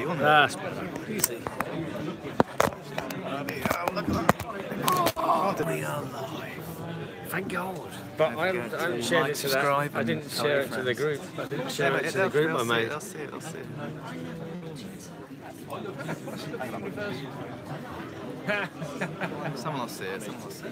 That's better. Easy. Oh, we are live. Thank God. But I haven't shared it to that. I didn't share it to the group. I didn't share it to the group, my mate. I'll see it. Someone will see it.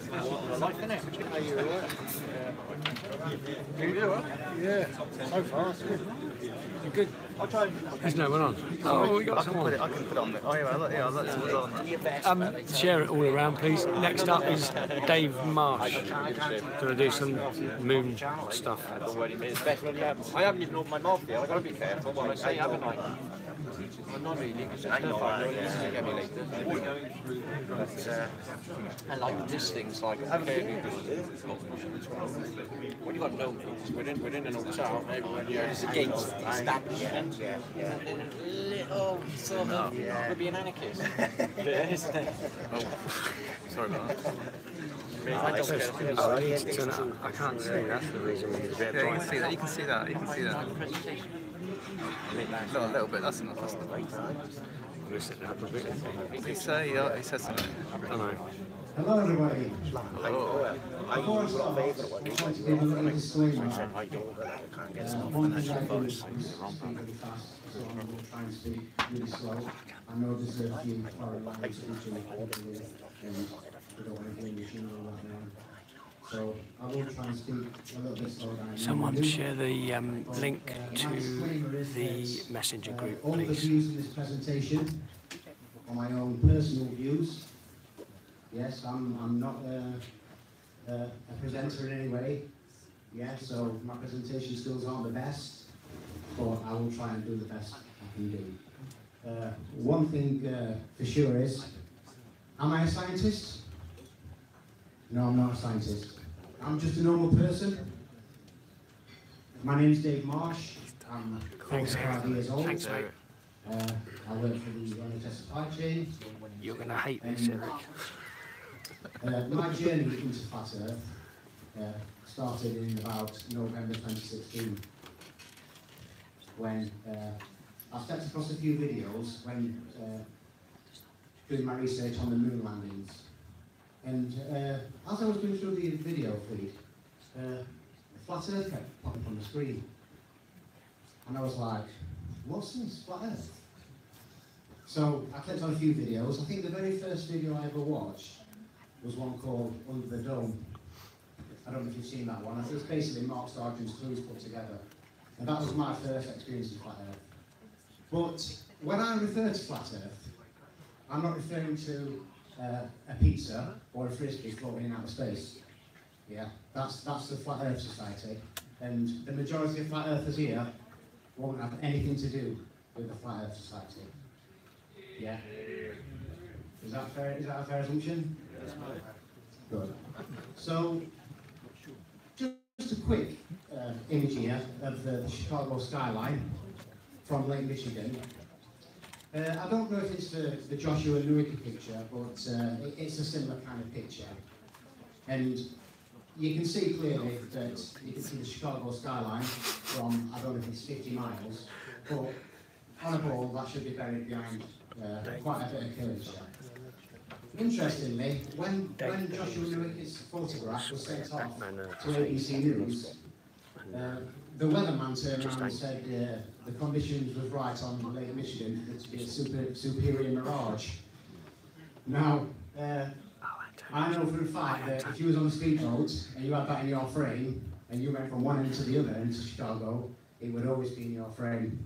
Yeah, so far. You're good. There's no one on. Oh, we got someone. I can put it on there. Oh, yeah, I'll let someone on. Share it all around, please. Next up is Dave Marsh. Gonna do some moon stuff. I haven't even opened my mouth yet. I've got to be careful what I say, haven't I? I'm not really, because it's no fun. It's going to get me later. And like this thing's like fairly good. What you got to know is we're in an hotel. There's a gate establishment. Little sort of could be an anarchist. Isn't it? Oh, sorry about that. I can't see. That's the reason. Yeah, you can see that. You can see that. A little bit. That's enough. He said something. I know. Hello everybody. Before I start, I just want to give a little disclaimer. One thing I do is really fast, so I'm going to try and speak really slow. I know there's a few foreign language speaking and we don't want to hear machine all that now. So I will try and speak a little bit slow down. Someone share the link to the messenger group, all the please. views in this presentation are my own personal views. Yes, I'm not a presenter in any way. Yeah, so my presentation skills aren't the best, but I will try and do the best I can do. One thing for sure is, am I a scientist? No, I'm not a scientist. I'm just a normal person. My name's Dave Marsh. I'm 45 years old. Thanks, mate. I work for the NHS supply chain. You're going to hate this, Eric. My journey into Flat Earth started in about November 2016 when I stepped across a few videos when doing my research on the moon landings. And as I was going through the video feed, Flat Earth kept popping on the screen. And I was like, what's this, Flat Earth? So I clicked on a few videos. I think the very first video I ever watched was one called Under the Dome. I don't know if you've seen that one. It's basically Mark Sargent's clues put together. And that was my first experience of Flat Earth. But when I refer to Flat Earth, I'm not referring to a pizza or a frisbee floating in outer space. Yeah, that's the Flat Earth Society. And the majority of Flat Earthers here won't have anything to do with the Flat Earth Society. Yeah? Is that fair? Is that a fair assumption? Good. So, just a quick image here of the Chicago skyline from Lake Michigan. I don't know if it's the Joshua Nowicki picture, but it's a similar kind of picture. And you can see clearly that you can see the Chicago skyline from, I don't know if it's 50 miles, but on a ball that should be buried behind quite a bit of curvature. Interestingly, when Joshua Nowicki's photograph was sent off to ABC News, the weatherman turned around and said the conditions was right on Lake Michigan for it to be a superior mirage. Now, I know for a fact that if you was on a speedboat and you had that in your frame and you went from one end to the other end to Chicago, it would always be in your frame.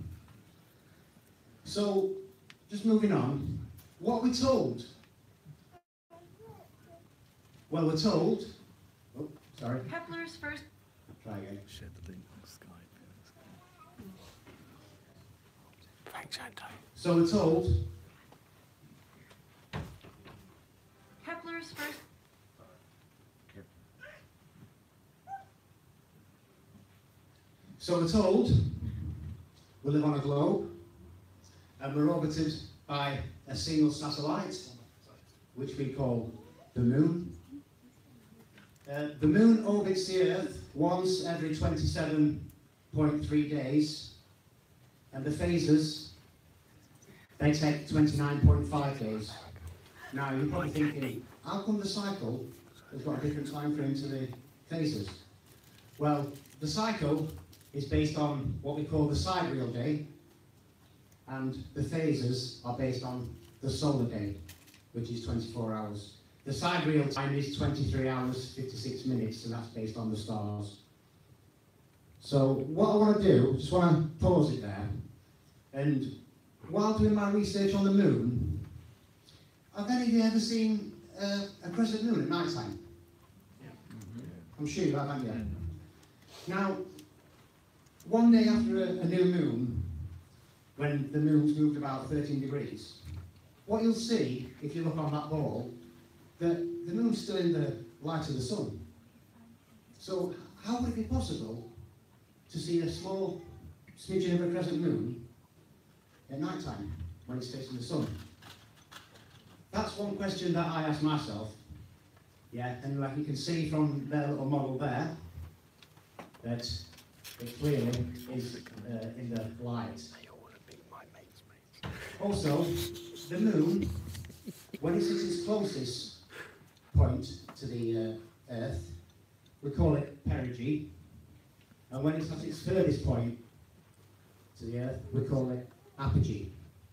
So, just moving on, what are we told? Well, we're told. Oh, sorry. Kepler's first. Try again. Share the link on Skype. Thanks, Anto. So we're told. Kepler's first. So we're told we live on a globe and we're orbited by a single satellite, which we call the Moon. The Moon orbits the Earth once every 27.3 days, and the phases they take 29.5 days. Now, you're probably thinking, how come the cycle has got a different time frame to the phases? Well, the cycle is based on what we call the sidereal day, and the phases are based on the solar day, which is 24 hours. The sidereal time is 23 hours, 56 minutes, and that's based on the stars. So what I want to do, just want to pause it there, and while doing my research on the moon, have any of you ever seen a crescent moon at night time? Yeah. I'm sure you have, haven't you? Now, one day after a new moon, when the moon's moved about 13 degrees, what you'll see, if you look on that ball, that the moon's still in the light of the sun. So how would it be possible to see a small smidgen of a crescent moon at night time when it's facing the sun? That's one question that I ask myself. Yeah, and like you can see from their little model there, that it clearly is in the light. Also, the moon, when it's at its closest point to the Earth, we call it perigee, and when it's at its furthest point to the Earth, we call it apogee.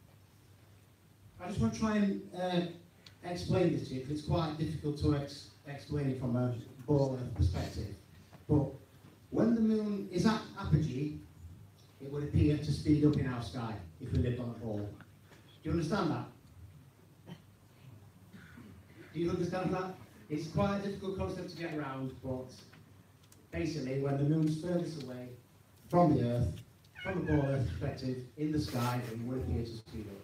I just want to try and explain this to you, because it's quite difficult to explain it from a ball perspective. But when the moon is at apogee, it would appear to speed up in our sky if we lived on a ball. Do you understand that? Do you understand that? It's quite a difficult concept to get around, but basically when the moon's furthest away from the Earth, from a ball Earth perspective, in the sky, it would appear to speed up.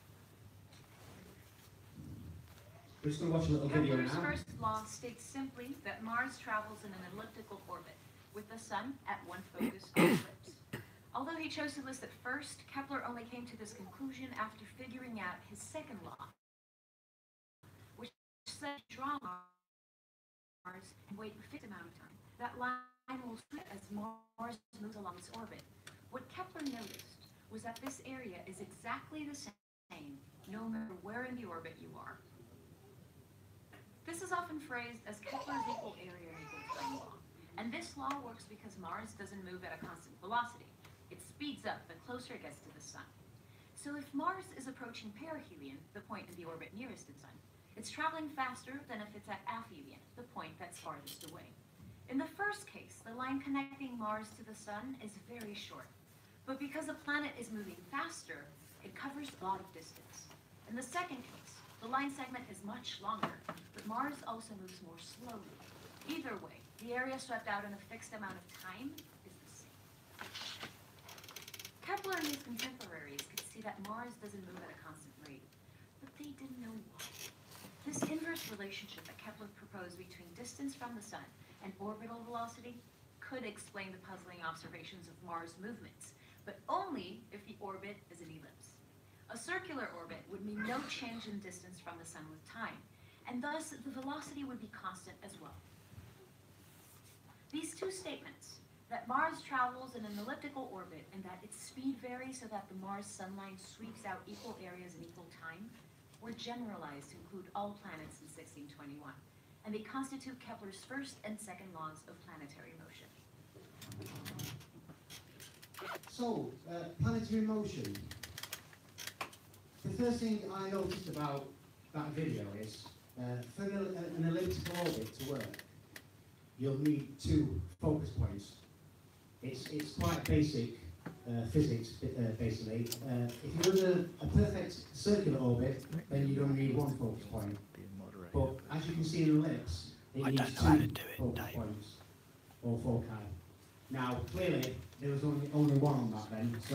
We're just going to watch a little video now. Kepler's first law states simply that Mars travels in an elliptical orbit, with the Sun at one focus on ellipse. Although he chose to list it first, Kepler only came to this conclusion after figuring out his second law, which said draw Mars and wait a fixed amount of time. That line will slip as Mars moves along its orbit. What Kepler noticed was that this area is exactly the same, no matter where in the orbit you are. This is often phrased as Kepler's equal area equal time law. And this law works because Mars doesn't move at a constant velocity. It speeds up the closer it gets to the Sun. So if Mars is approaching perihelion, the point in the orbit nearest its Sun, it's traveling faster than if it's at aphelion, the point that's farthest away. In the first case, the line connecting Mars to the Sun is very short. But because a planet is moving faster, it covers a lot of distance. In the second case, the line segment is much longer, but Mars also moves more slowly. Either way, the area swept out in a fixed amount of time is the same. Kepler and his contemporaries could see that Mars doesn't move at a constant rate, but they didn't know why. This inverse relationship that Kepler proposed between distance from the Sun and orbital velocity could explain the puzzling observations of Mars movements, but only if the orbit is an ellipse. A circular orbit would mean no change in distance from the Sun with time, and thus the velocity would be constant as well. These two statements, that Mars travels in an elliptical orbit and that its speed varies so that the Mars-Sun line sweeps out equal areas in equal time, were generalized to include all planets in 1621, and they constitute Kepler's first and second laws of planetary motion. So, planetary motion. The first thing I noticed about that video is, for an elliptical orbit to work, you'll need two focus points. It's quite basic physics, basically. If you're in a perfect circular orbit, then you don't need one focus point. But as you can see in an ellipse, it needs two focus points, or foci. Now, clearly, there was only one on that then, so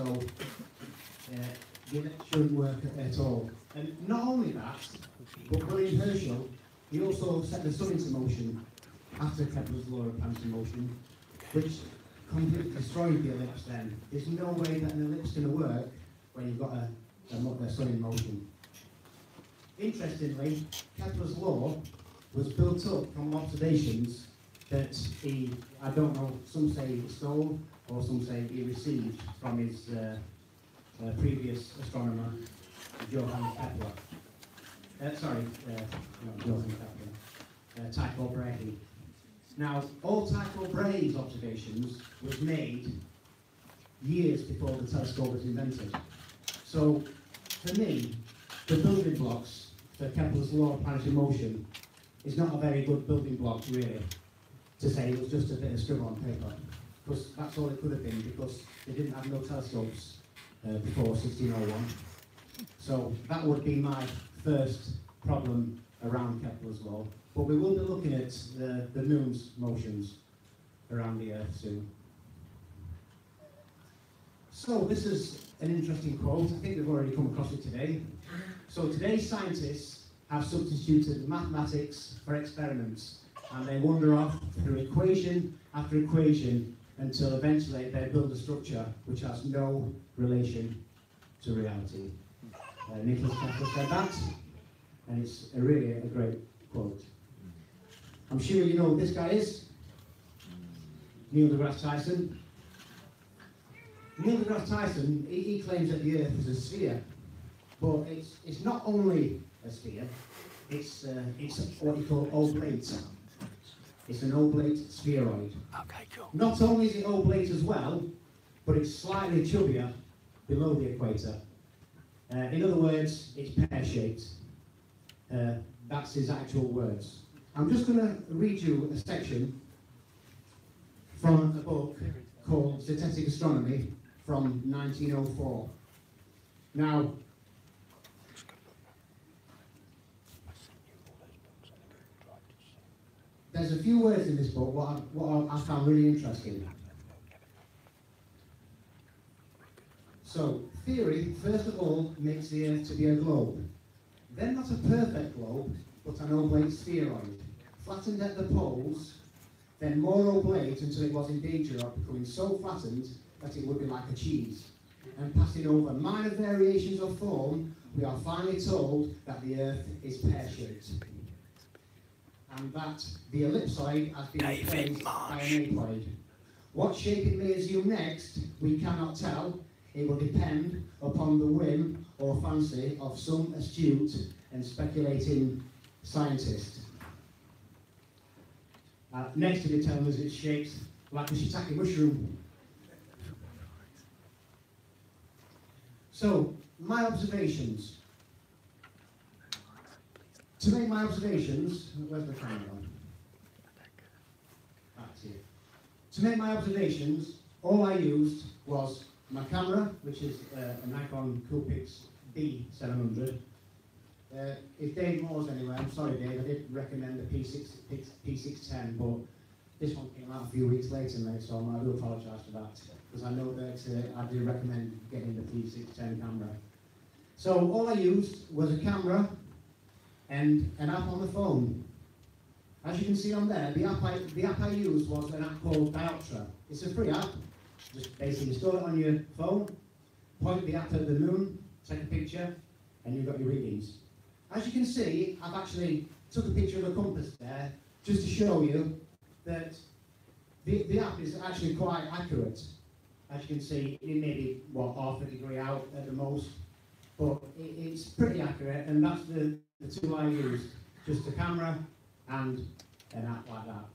it shouldn't work at all. And not only that, but William Herschel, he also set the Sun into motion after Kepler's law of planetary motion, which completely destroyed the ellipse then. There's no way that an ellipse is going to work when you've got a Sun in motion. Interestingly, Kepler's law was built up from observations that he, I don't know, some say he stole, or some say he received from his previous astronomer, Johann Kepler. Not Johann Kepler. Tycho Brahe. Now, all Tycho Brahe's observations was made years before the telescope was invented. So, for me, the building blocks for Kepler's law of planetary motion is not a very good building block, really, to say it was just a bit of scribble on paper. Because that's all it could have been, because they didn't have no telescopes before 1601. So that would be my first problem around Kepler's law. But we will be looking at the moon's motions around the Earth soon. So this is an interesting quote. I think we've already come across it today. So today's scientists have substituted mathematics for experiments, and they wander off through equation after equation until eventually they build a structure which has no relation to reality. Nicholas Tesla said that, and it's really a great quote. I'm sure you know who this guy is. Neil deGrasse Tyson. Neil deGrasse Tyson, he claims that the Earth is a sphere, but it's not only a sphere, it's what you call oblate. It's an oblate spheroid. Okay, cool. Not only is it oblate as well, but it's slightly chubbier below the equator. In other words, it's pear-shaped. That's his actual words. I'm just going to read you a section from a book called Zetetic Astronomy from 1904. Now, there's a few words in this book what I found really interesting. So, theory, first of all, makes the Earth to be a globe. Then not a perfect globe, but an oblate spheroid, flattened at the poles, then more oblate until it was in danger of becoming so flattened that it would be like a cheese. And passing over minor variations of form, we are finally told that the Earth is pear-shaped. And that the ellipsoid has been replaced by an aploid. What shape it may assume next, we cannot tell. It will depend upon the whim or fancy of some astute and speculating scientist. Next to be telling us it's shaped like a shiitake mushroom. So, my observations. To make my observations, where's the camera on? That's it. To make my observations, all I used was my camera, which is a Nikon Coolpix B700. If Dave Moore's anywhere, I'm sorry Dave, I did recommend the P610, but this one came out a few weeks later, mate, so I do apologise for that, because I know that I do recommend getting the P610 camera. So all I used was a camera and an app on the phone. As you can see on there, the app I used was an app called Dioptra. It's a free app. Just basically install it on your phone, point the app at the moon, take a picture, and you've got your readings. As you can see, I've actually took a picture of a compass there, just to show you that the app is actually quite accurate. As you can see, it may be, half a degree out at the most, but it's pretty accurate, and that's the two I used, just a camera and an app like that.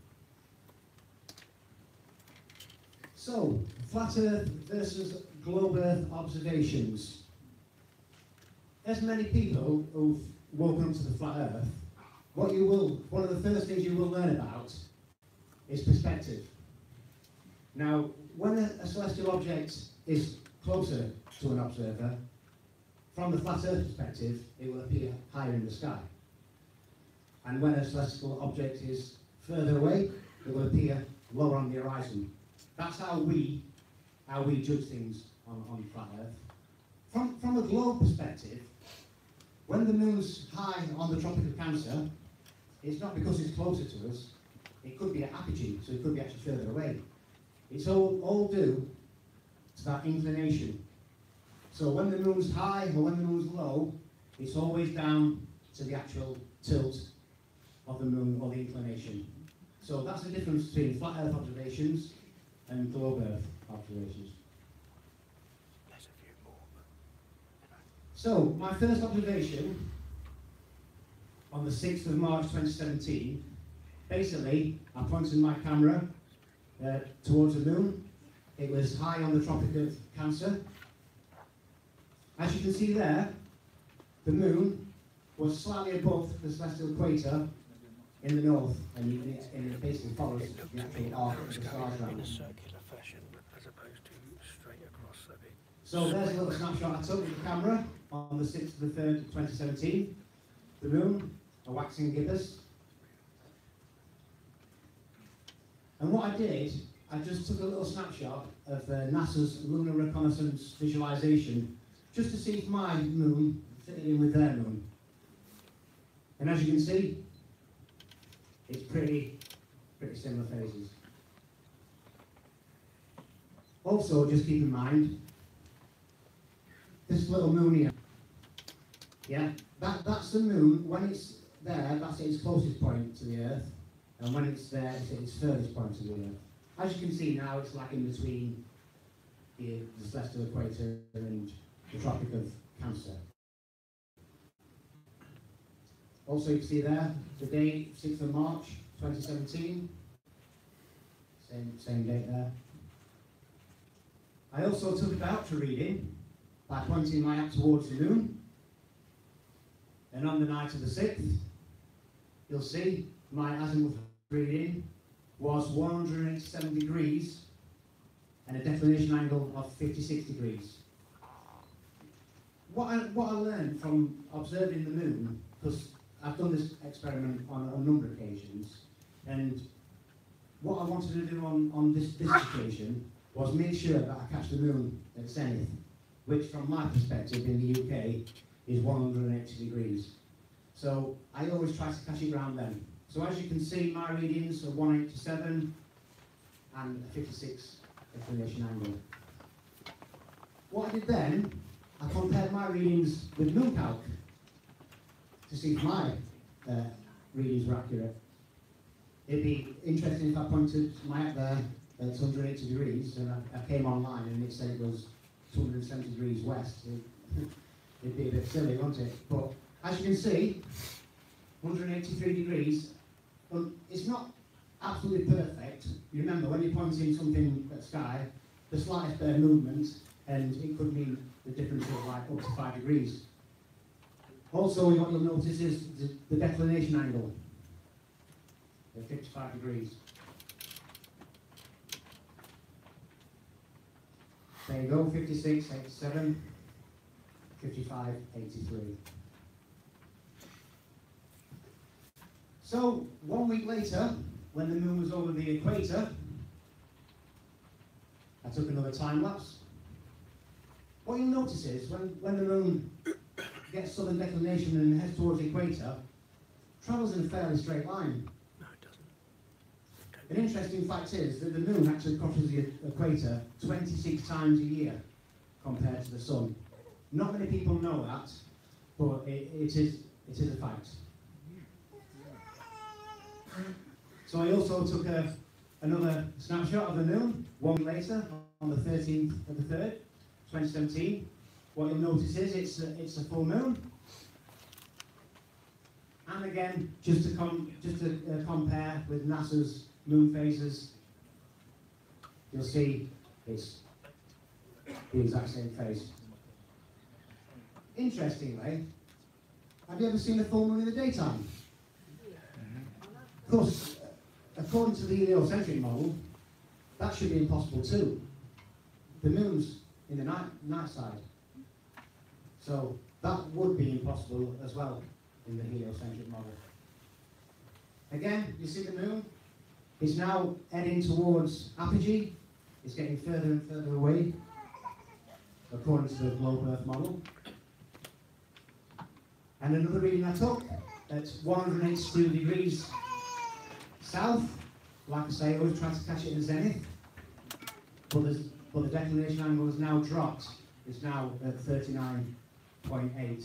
So, flat Earth versus globe Earth observations. As many people who've woken up to the flat Earth, one of the first things you will learn about is perspective. Now, when a celestial object is closer to an observer, from the flat Earth perspective, it will appear higher in the sky. And when a celestial object is further away, it will appear lower on the horizon. That's how we judge things on flat Earth. From a globe perspective, when the moon's high on the Tropic of Cancer, it's not because it's closer to us. It could be at apogee, so it could be actually further away. It's all due to that inclination. So when the moon's high or when the moon's low, it's always down to the actual tilt of the moon or the inclination. So that's the difference between flat Earth observations and globe Earth observations. So, my first observation on the 6th of March 2017, basically, I pointed my camera towards the moon. It was high on the Tropic of Cancer. As you can see there, the moon was slightly above the celestial equator in the north, and it basically follows the actual arc of the stars around. In a circular fashion, as opposed to straight across a bit. So there's a little snapshot I took with the camera on the 6th of the 3rd, 2017. The moon, a waxing gibbous. And what I did, I just took a little snapshot of NASA's Lunar Reconnaissance visualization, just to see if my moon fitted in with their moon. And as you can see, it's pretty similar phases. Also, just keep in mind, this little moon here, yeah, that's the moon. When it's there, that's its closest point to the Earth, and when it's there, it's its furthest point to the Earth. As you can see now, it's like in between the celestial equator and the Tropic of Cancer. Also, you can see there, the date, 6th of March, 2017. Same date there. I also took a diopter reading by pointing my app towards the moon. And on the night of the 6th, you'll see my azimuth reading was 187 degrees and a declination angle of 56 degrees. What I learned from observing the moon, because I've done this experiment on a number of occasions, and what I wanted to do on this occasion was make sure that I catch the moon at zenith, which from my perspective in the UK is 180 degrees. So I always try to catch it round then. So as you can see, my readings are 187 and a 56 declination angle. What I did then, I compared my readings with MoonCalc to see if my readings were accurate. It'd be interesting if I pointed my app there at 180 degrees and I came online and it said it was 270 degrees west. It'd be a bit silly, wouldn't it? But as you can see, 183 degrees, well, it's not absolutely perfect. You remember when you're pointing something at sky, the slightest bit of movement, and it could mean the difference of like up to 5 degrees. Also, what you'll notice is the declination angle at 55 degrees. There you go, 56, 87, 55, 83. So, 1 week later, when the moon was over the equator, I took another time lapse. What you'll notice is, when the moon gets southern declination and heads towards the equator, travels in a fairly straight line. No, it doesn't. An interesting fact is that the moon actually crosses the equator 26 times a year compared to the sun. Not many people know that, but it is a fact. So I also took another snapshot of the moon 1 week later, on the 13th of the 3rd, 2017. What you'll notice is it's a full moon. And again, just to compare with NASA's moon phases, you'll see it's the exact same phase. Interestingly, have you ever seen a full moon in the daytime? Of course, according to the heliocentric model, that should be impossible too. The moon's in the night side. So that would be impossible as well in the heliocentric model. Again, you see the moon? It's now heading towards apogee. It's getting further and further away, according to the globe Earth model. And another reading I took at 182 degrees south. Like I say, I always try to catch it in the zenith. But the declination angle has now dropped. It's now at 39.8.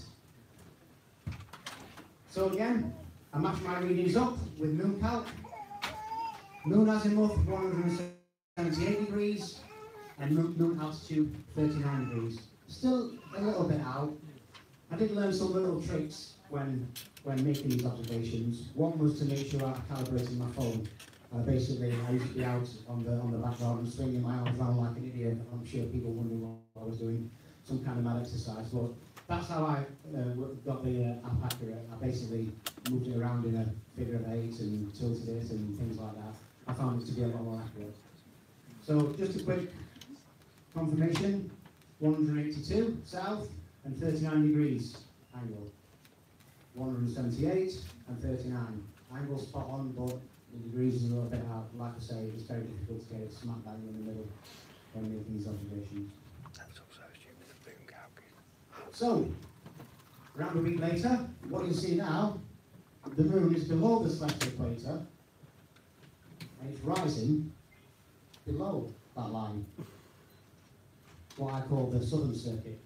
So again, I match my readings up with MoonCalc. Moon azimuth 178 degrees and moon altitude 39 degrees. Still a little bit out, I did learn some little tricks when making these observations. One was to make sure I calibrated my phone. Basically, I used to be out on the back garden swinging my arms around like an idiot. I'm sure people wondering what I was doing, some kind of mad exercise. But that's how I got the app accurate. I basically moved it around in a figure of 8 and tilted it and things like that. I found it to be a lot more accurate. So just a quick confirmation, 182 south and 39 degrees angle. 178 and 39. Angle spot on, but the degrees is a little bit out. Like I say, it's very difficult to get it smack bang in the middle when making these observations. That's also assuming the boom calculus. So, around a week later, what you see now, the moon is below the celestial equator, and it's rising below that line, what I call the southern circuit.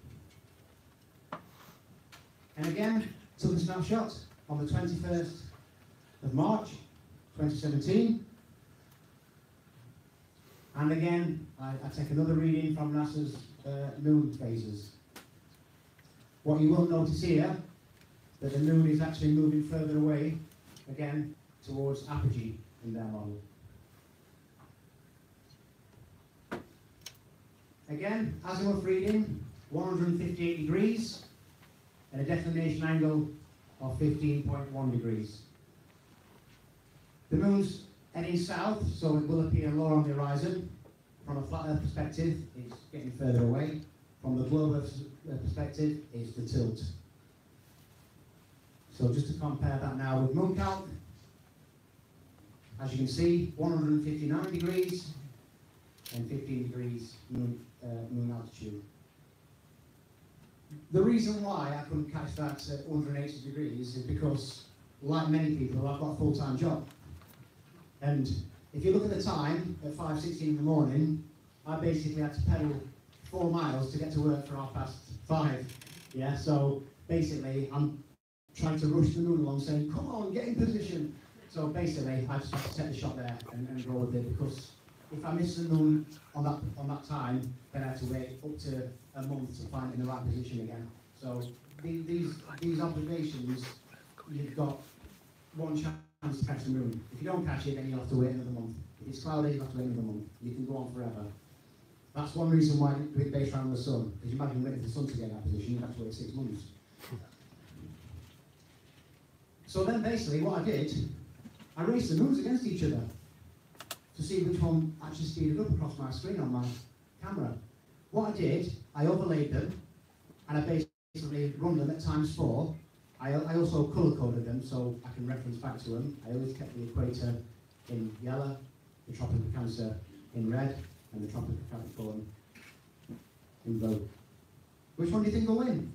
And again, took a snapshot on the 21st of March 2017. And again, I take another reading from NASA's moon phases. What you will notice here, that the moon is actually moving further away, again, towards apogee in their model. Again, azimuth reading, 158 degrees, and a declination angle of 15.1 degrees. The moon's heading south, so it will appear lower on the horizon. From a flat Earth perspective, it's getting further away. From the globe Earth perspective, it's the tilt. So just to compare that now with moon calc, as you can see, 159 degrees and 15 degrees moon altitude. The reason why I couldn't catch that at 180 degrees is because, like many people, I've got a full-time job. And if you look at the time, at 5:16 in the morning, I basically had to pedal 4 miles to get to work for 5:30. Yeah, so basically I'm trying to rush the moon along saying, come on, get in position. So basically I just had to set the shot there and go with it, because if I miss the moon on that time, then I have to wait up to a month to find it in the right position again. So these observations, you've got one chance to catch the moon. If you don't catch it, then you have to wait another month. If it's cloudy, you have to wait another month. You can go on forever. That's one reason why I didn't do it based around the sun. Because you imagine waiting for the sun to get in that position, you'd have to wait 6 months. So then basically what I did, I raced the moons against each other to see which one actually speeded up across my screen on my camera. What I did, I overlaid them, and I basically run them at ×4. I also colour-coded them so I can reference back to them. I always kept the equator in yellow, the Tropic of Cancer in red, and the Tropic of Capricorn in blue. Which one do you think will win?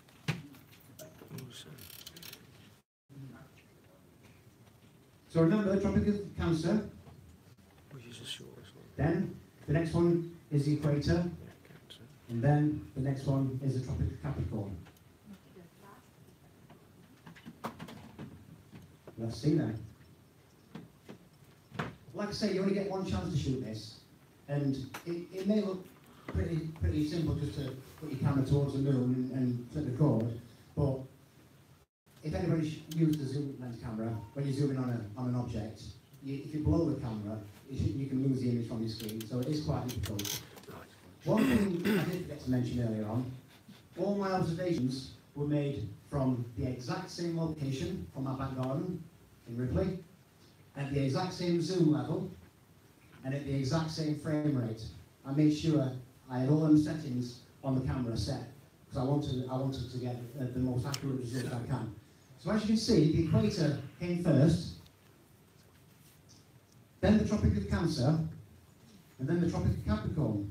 So remember, the Tropic of Cancer. Which is the shortest one. Then the next one is the equator, Yeah, Cancer. and then the next one is the Tropic of Capricorn. Let's see then. Like I say, you only get one chance to shoot this, and it may look pretty simple just to put your camera towards the moon and click record, but if anybody used a zoom lens camera, when you're zooming on an object, if you blow the camera, you can lose the image from your screen, so it is quite difficult. One thing I did forget to mention earlier on, all my observations were made from the exact same location from my back garden in Ripley, at the exact same zoom level, and at the exact same frame rate. I made sure I had all them settings on the camera set, because I wanted to get the most accurate result I can. So as you can see, the equator came first, then the Tropic of Cancer, and then the Tropic of Capricorn.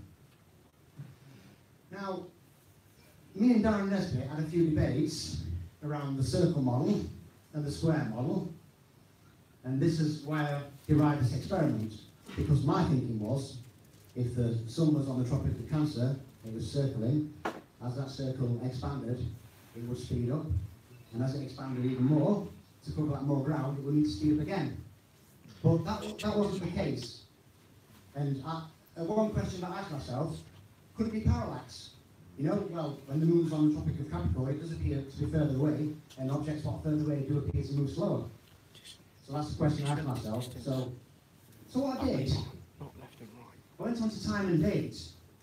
Now, me and Darren Nesbitt had a few debates around the circle model and the square model, and this is why I derived this experiment, because my thinking was, if the sun was on the Tropic of Cancer, it was circling. As that circle expanded, it would speed up, and as it expanded even more, to cover that more ground, it would need to speed up again. But that wasn't the case. And one question that I asked myself, could it be parallax? You know, well, when the moon's on the Tropic of Capricorn, it does appear to be further away, and objects what further away do appear to move slower. So that's the question I asked myself. So what I did, I went on to time and date.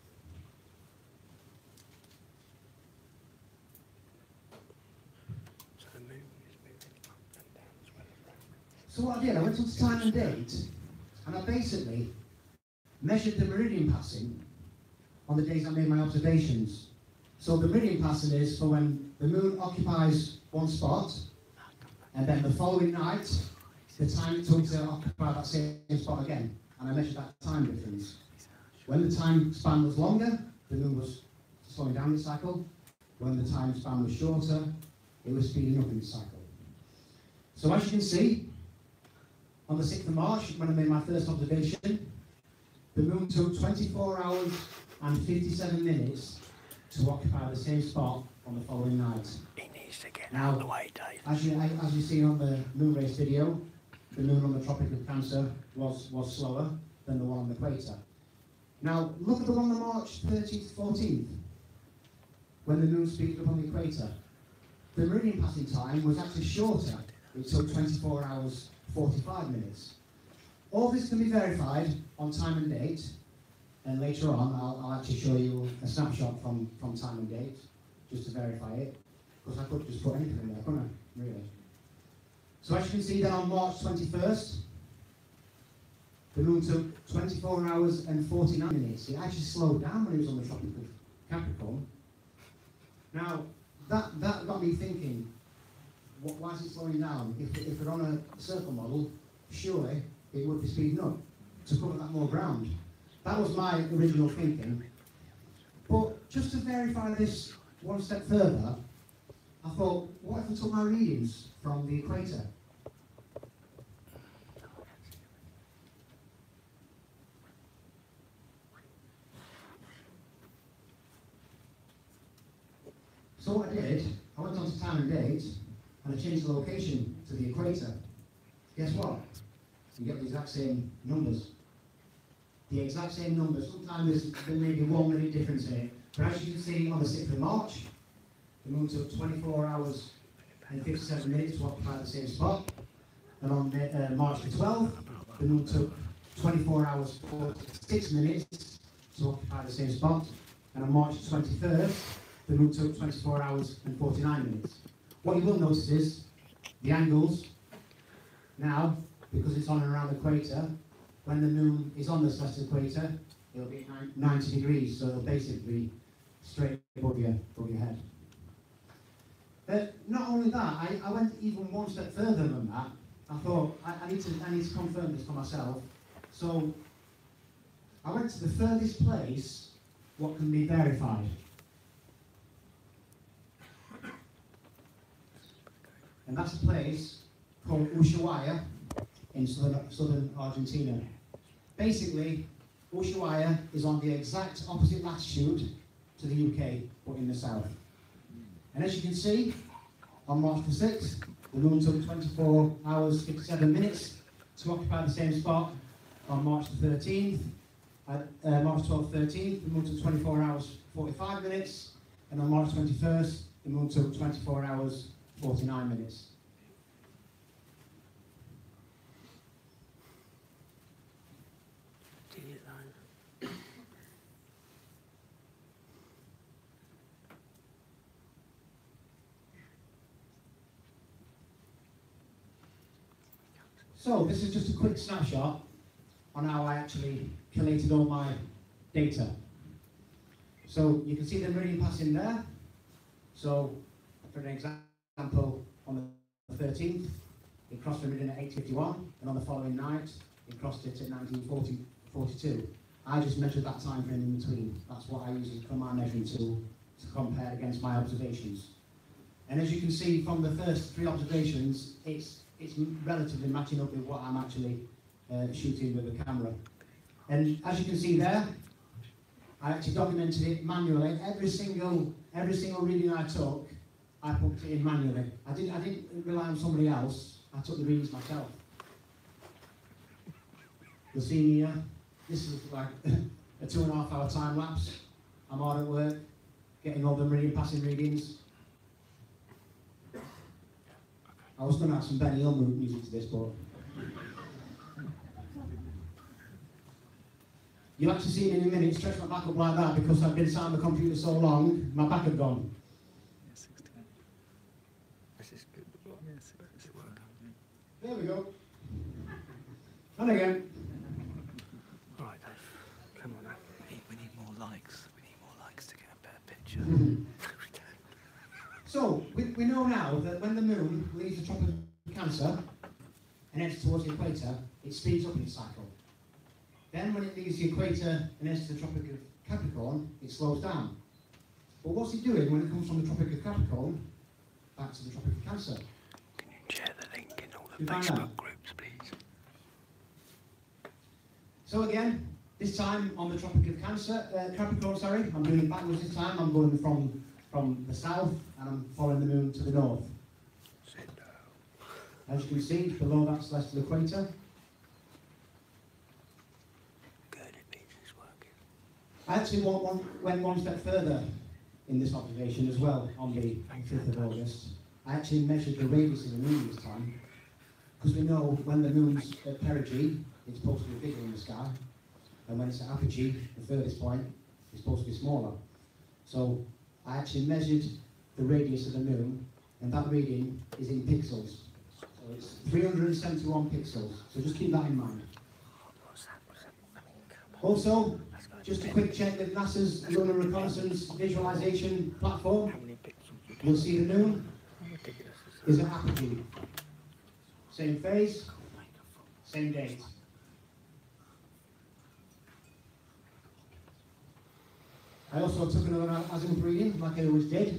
So what I did, I went on to time and date, and I basically measured the meridian passing on the days I made my observations. So the meridian passing is for when the moon occupies one spot, and then the following night, the time it took to occupy that same spot again, and I measured that time difference. When the time span was longer, the moon was slowing down its cycle. When the time span was shorter, it was speeding up its cycle. So as you can see, on the 6th of March, when I made my first observation, the moon took 24 hours and 57 minutes to occupy the same spot on the following night. He needs to get Now, out of the way, Dave. as you see on the moon race video, the moon on the Tropic of Cancer was slower than the one on the equator. Now, look at the one on March 13th, 14th, when the moon speeded up on the equator. The meridian passing time was actually shorter. It took 24 hours, 45 minutes. All this can be verified on time and date, and later on I'll actually show you a snapshot from time and date, just to verify it, because I could just put anything in there, couldn't I, really? So as you can see then on March 21st, the moon took 24 hours and 49 minutes. It actually slowed down when it was on the Tropic of Capricorn. Now, that got me thinking, why is it slowing down? If we're on a circle model, surely it would be speeding up to cover that more ground. That was my original thinking. But just to verify this one step further, I thought, what if I took my readings from the equator? So what I did, I went on to time and date, and I changed the location to the equator. Guess what? You get the exact same numbers. The exact same numbers. Sometimes there may be 1 minute difference here. But as you can see on the 6th of March, the moon took 24 hours and 57 minutes to occupy the same spot. And on March the 12th, the moon took 24 hours 46 minutes to occupy the same spot. And on March 21st, the moon took 24 hours and 49 minutes. What you will notice is the angles now, because it's on and around the equator, when the moon is on the celestial equator, it'll be at 90 degrees, so it'll basically be straight above your head. Not only that, I went even one step further than that. I thought, I need to confirm this for myself. So, I went to the furthest place what can be verified. And that's a place called Ushuaia in southern Argentina. Basically, Ushuaia is on the exact opposite latitude to the UK, but in the south. And as you can see, on March the 6th, the moon took 24 hours, 57 minutes to occupy the same spot. On March the 13th, March 12th, 13th, the moon took 24 hours, 45 minutes. And on March 21st, the moon took 24 hours, 49 minutes. So this is just a quick snapshot on how I actually collated all my data. So you can see the meridian passing there. So for an example, on the 13th, it crossed the meridian at 8:51, and on the following night, it crossed it at 19:42. I just measured that time frame in between. That's what I use for my measuring tool to compare against my observations. And as you can see from the first 3 observations, it's relatively matching up with what I'm actually shooting with the camera. And as you can see there, I actually documented it manually. Every single reading I took, I put it in manually. I didn't rely on somebody else. I took the readings myself. You'll see here, this is like a 2.5 hour time lapse. I'm hard at work, getting all the meridian passing readings. I was going to add some Benny Hill music to this, but you'll actually see me in a minute stretch my back up like that because I've been sat on the computer so long, my back had gone. There we go. And again. All right, Dave. Come on now. We need more likes. We need more likes to get a better picture. So, we know now that when the moon leaves the tropic of Cancer and heads towards the equator, it speeds up in its cycle. Then when it leaves the equator and heads to the Tropic of Capricorn, it slows down. But what's it doing when it comes from the Tropic of Capricorn back to the Tropic of Cancer? Can you share the link in all You the find Facebook out? groups, please? So again, this time on the Tropic of Capricorn, sorry, I'm doing it backwards this time. I'm going from the south and I'm following the moon to the north. As you can see, below that celestial equator. Good, it means it's working. I actually went one step further in this observation as well on the 5th of August. I actually measured the radius of the moon this time, because we know when the moon's at perigee, it's supposed to be bigger in the sky, and when it's at apogee, the furthest point, it's supposed to be smaller. So I actually measured the radius of the moon, and that reading is in pixels. So it's 371 pixels, so just keep that in mind. Also, just a quick check with NASA's Lunar Reconnaissance Visualization Platform. You'll see the moon is at apogee. Same phase, same date. I also took another azimuth reading, like I always did.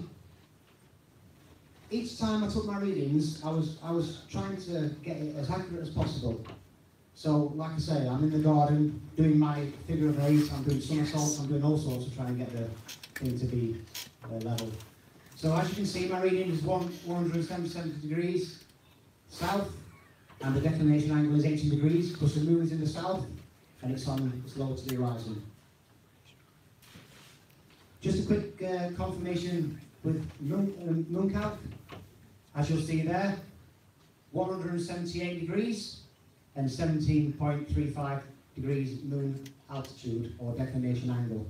Each time I took my readings, I was trying to get it as accurate as possible. So, like I say, I'm in the garden doing my figure of 8, I'm doing somersaults, I'm doing all sorts to try and get the thing to be level. So as you can see, my reading is 177 degrees south, and the declination angle is 80 degrees, because the moon is in the south, and it's low to the horizon. Just a quick confirmation with moon calc. As you'll see there, 178 degrees and 17.35 degrees moon altitude or declination angle.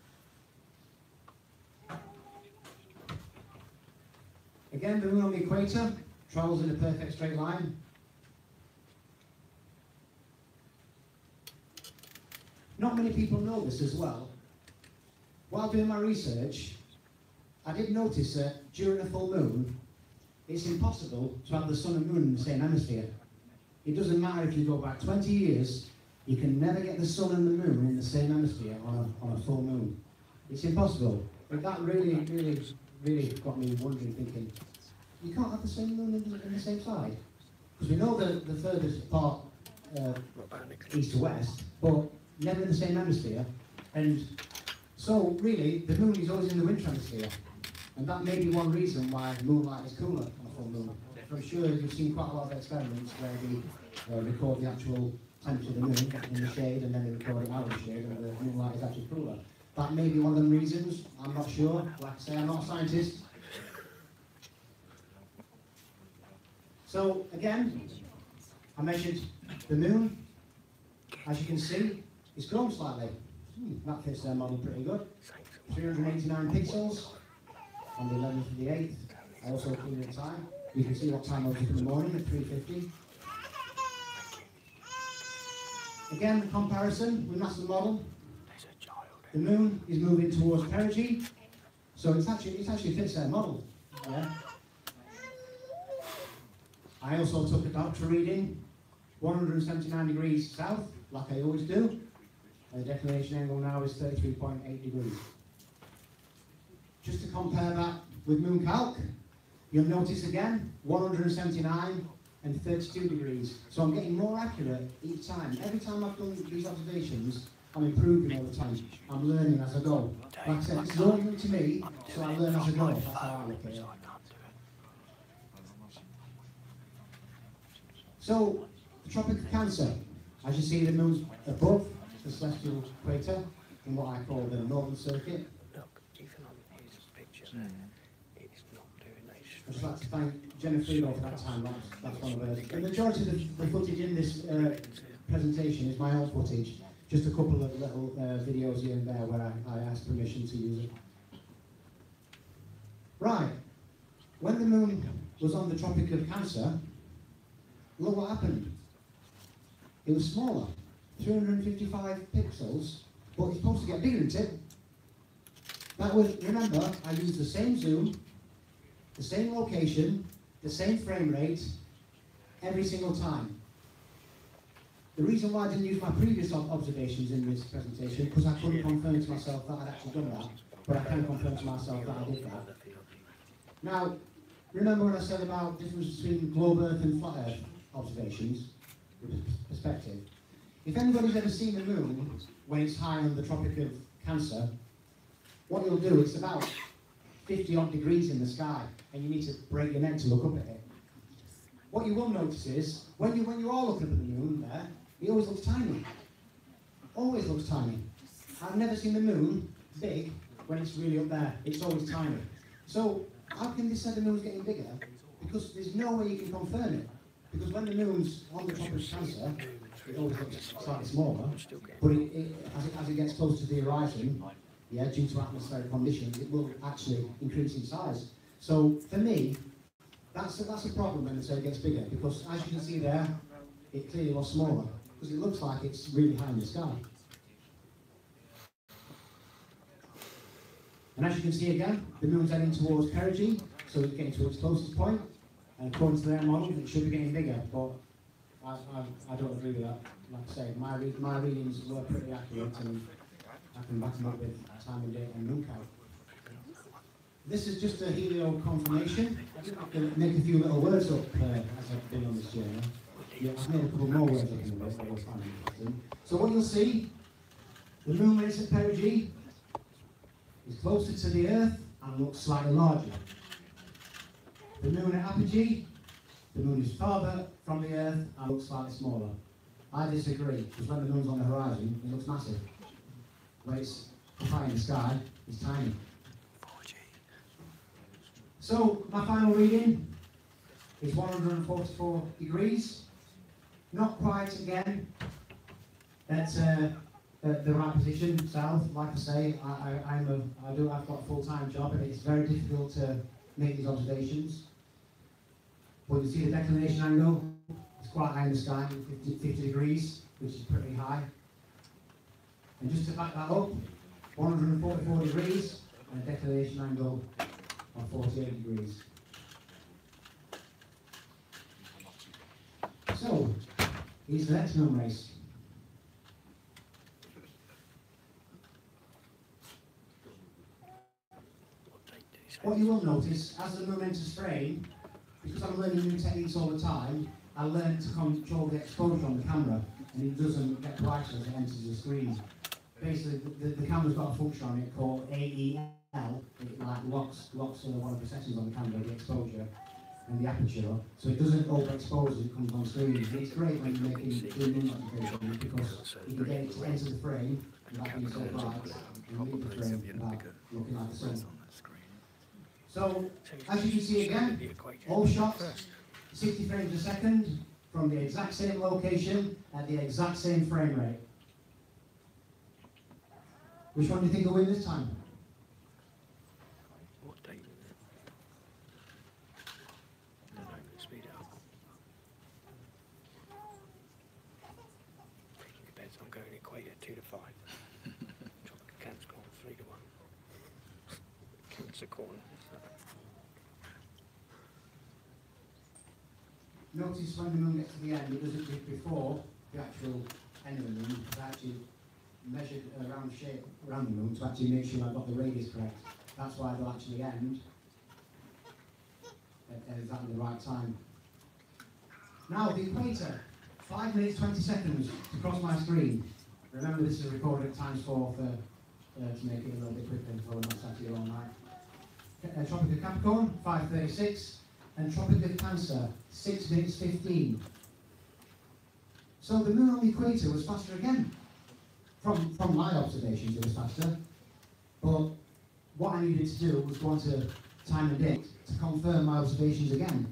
Again, the moon on the equator travels in a perfect straight line. Not many people know this as well. While doing my research, I did notice that during a full moon, it's impossible to have the sun and moon in the same hemisphere. It doesn't matter if you go back 20 years, you can never get the sun and the moon in the same hemisphere on a full moon. It's impossible. But that really got me wondering, thinking, you can't have the same moon in the same side? Because we know the furthest apart east to west, but never in the same hemisphere. And so really, the moon is always in the winter hemisphere. And that may be one reason why moonlight is cooler on a full moon. I'm sure you've seen quite a lot of experiments where they record the actual temperature of the moon in the shade, and then they record it out of the shade, and the moonlight is actually cooler. That may be one of them reasons. I'm not sure. Like I say, I'm not a scientist. So again, I measured the moon. As you can see, it's grown slightly. That fits their model pretty good. 389 pixels on the 11th of the 8th. I also included the time. You can see what time I was up in the morning at 3:50. Again, the comparison with NASA's model. The moon is moving towards perigee, so it actually fits their model. Yeah. I also took a doctor reading, 179 degrees south, like I always do. And the declination angle now is 33.8 degrees. Just to compare that with moon calc, you'll notice again, 179 and 32 degrees. So I'm getting more accurate each time. Every time I've done these observations, I'm improving all the time. I'm learning as I go. Like I said, it's all new to me, so I learn as I go. That's how I look at it. So, the Tropic of Cancer. As you see, the moon's above the celestial equator in what I call the northern circuit. it's not doing that. I'd just like to thank Jenna Freeman for that time lapse. That's one of hers. The majority of the footage in this presentation is my own footage. Just a couple of little videos here and there where I asked permission to use it. Right. When the moon was on the Tropic of Cancer, look what happened. It was smaller, 355 pixels, but it's supposed to get bigger, isn't it? That was, remember, I used the same zoom, the same location, the same frame rate, every single time. The reason why I didn't use my previous observations in this presentation, because I couldn't confirm to myself that I'd actually done that, but I can confirm to myself that I did that. Now, remember when I said about the difference between globe Earth and flat Earth observations, perspective? If anybody's ever seen the moon when it's high on the Tropic of Cancer, what you'll do, it's about 50 odd degrees in the sky, and you need to break your neck to look up at it. What you will notice is, when you all look up at the moon there, it always looks tiny. Always looks tiny. I've never seen the moon big when it's really up there. It's always tiny. So, how can they say the moon's getting bigger? Because there's no way you can confirm it. Because when the moon's on the top of Cancer, it always looks slightly smaller, but as it gets closer to the horizon, yeah, due to atmospheric conditions, it will actually increase in size. So, for me, that's a problem when the say it gets bigger, because as you can see there, it clearly was smaller, because it looks like it's really high in the sky. And as you can see again, the moon's heading towards perigee, so it's getting to its closest point, and according to their model, it should be getting bigger, but I don't agree with that. Like I say, my readings were pretty accurate, and I can back them up with time and date and moon count. This is just a helio confirmation. I didn't have to make a few little words up as I've been on this journey. Yeah, I've made a couple more words up in the list that was kind of interesting. So what you'll see, the moon when it's at perigee is closer to the Earth and looks slightly larger. The moon at apogee, the moon is farther from the Earth and looks slightly smaller. I disagree, because when the moon's on the horizon, it looks massive. When it's high in the sky, it's tiny. So, my final reading is 144 degrees. Not quite, again, at the right position, south. Like I say, I've got a full-time job, and it's very difficult to make these observations. But you see the declination angle, it's quite high in the sky, 50 degrees, which is pretty high. And just to back that up, 144 degrees, and a declination angle of 48 degrees. So, here's the next moon race. What you will notice, as the moon enters frame, because I'm learning new techniques all the time, I learn to control the exposure on the camera, and it doesn't get brighter as it enters the screen. Basically, the camera's got a function on it called AEL. It like locks one of the settings on the camera, the exposure and the aperture, so it doesn't overexpose as it comes on screen. It's great when you're making moon observations because you can get it to enter the frame without being so bright, and leave the frame without looking like the sun. So, as you can see again, all shots, 60 frames a second, from the exact same location, at the exact same frame rate. Which one do you think will win this time? What date? No, speed it up. It depends, I'm going equator 2 to 5. Cancer corner 3 to 1. Cancer corner. Notice when the moon gets to the end, it doesn't before the actual end of the moon, it actually measured a round shape around the moon to actually make sure I got the radius correct. That's why they'll actually end at exactly the right time. Now the equator, 5 minutes 20 seconds to cross my screen. Remember this is recorded at times 4 to make it a little bit quicker so we're not sat here all night. Tropic of Capricorn, 5:36, and Tropic of Cancer, 6 minutes 15. So the moon on the equator was faster again. From my observations, it was faster. But what I needed to do was go on to time and date to confirm my observations again.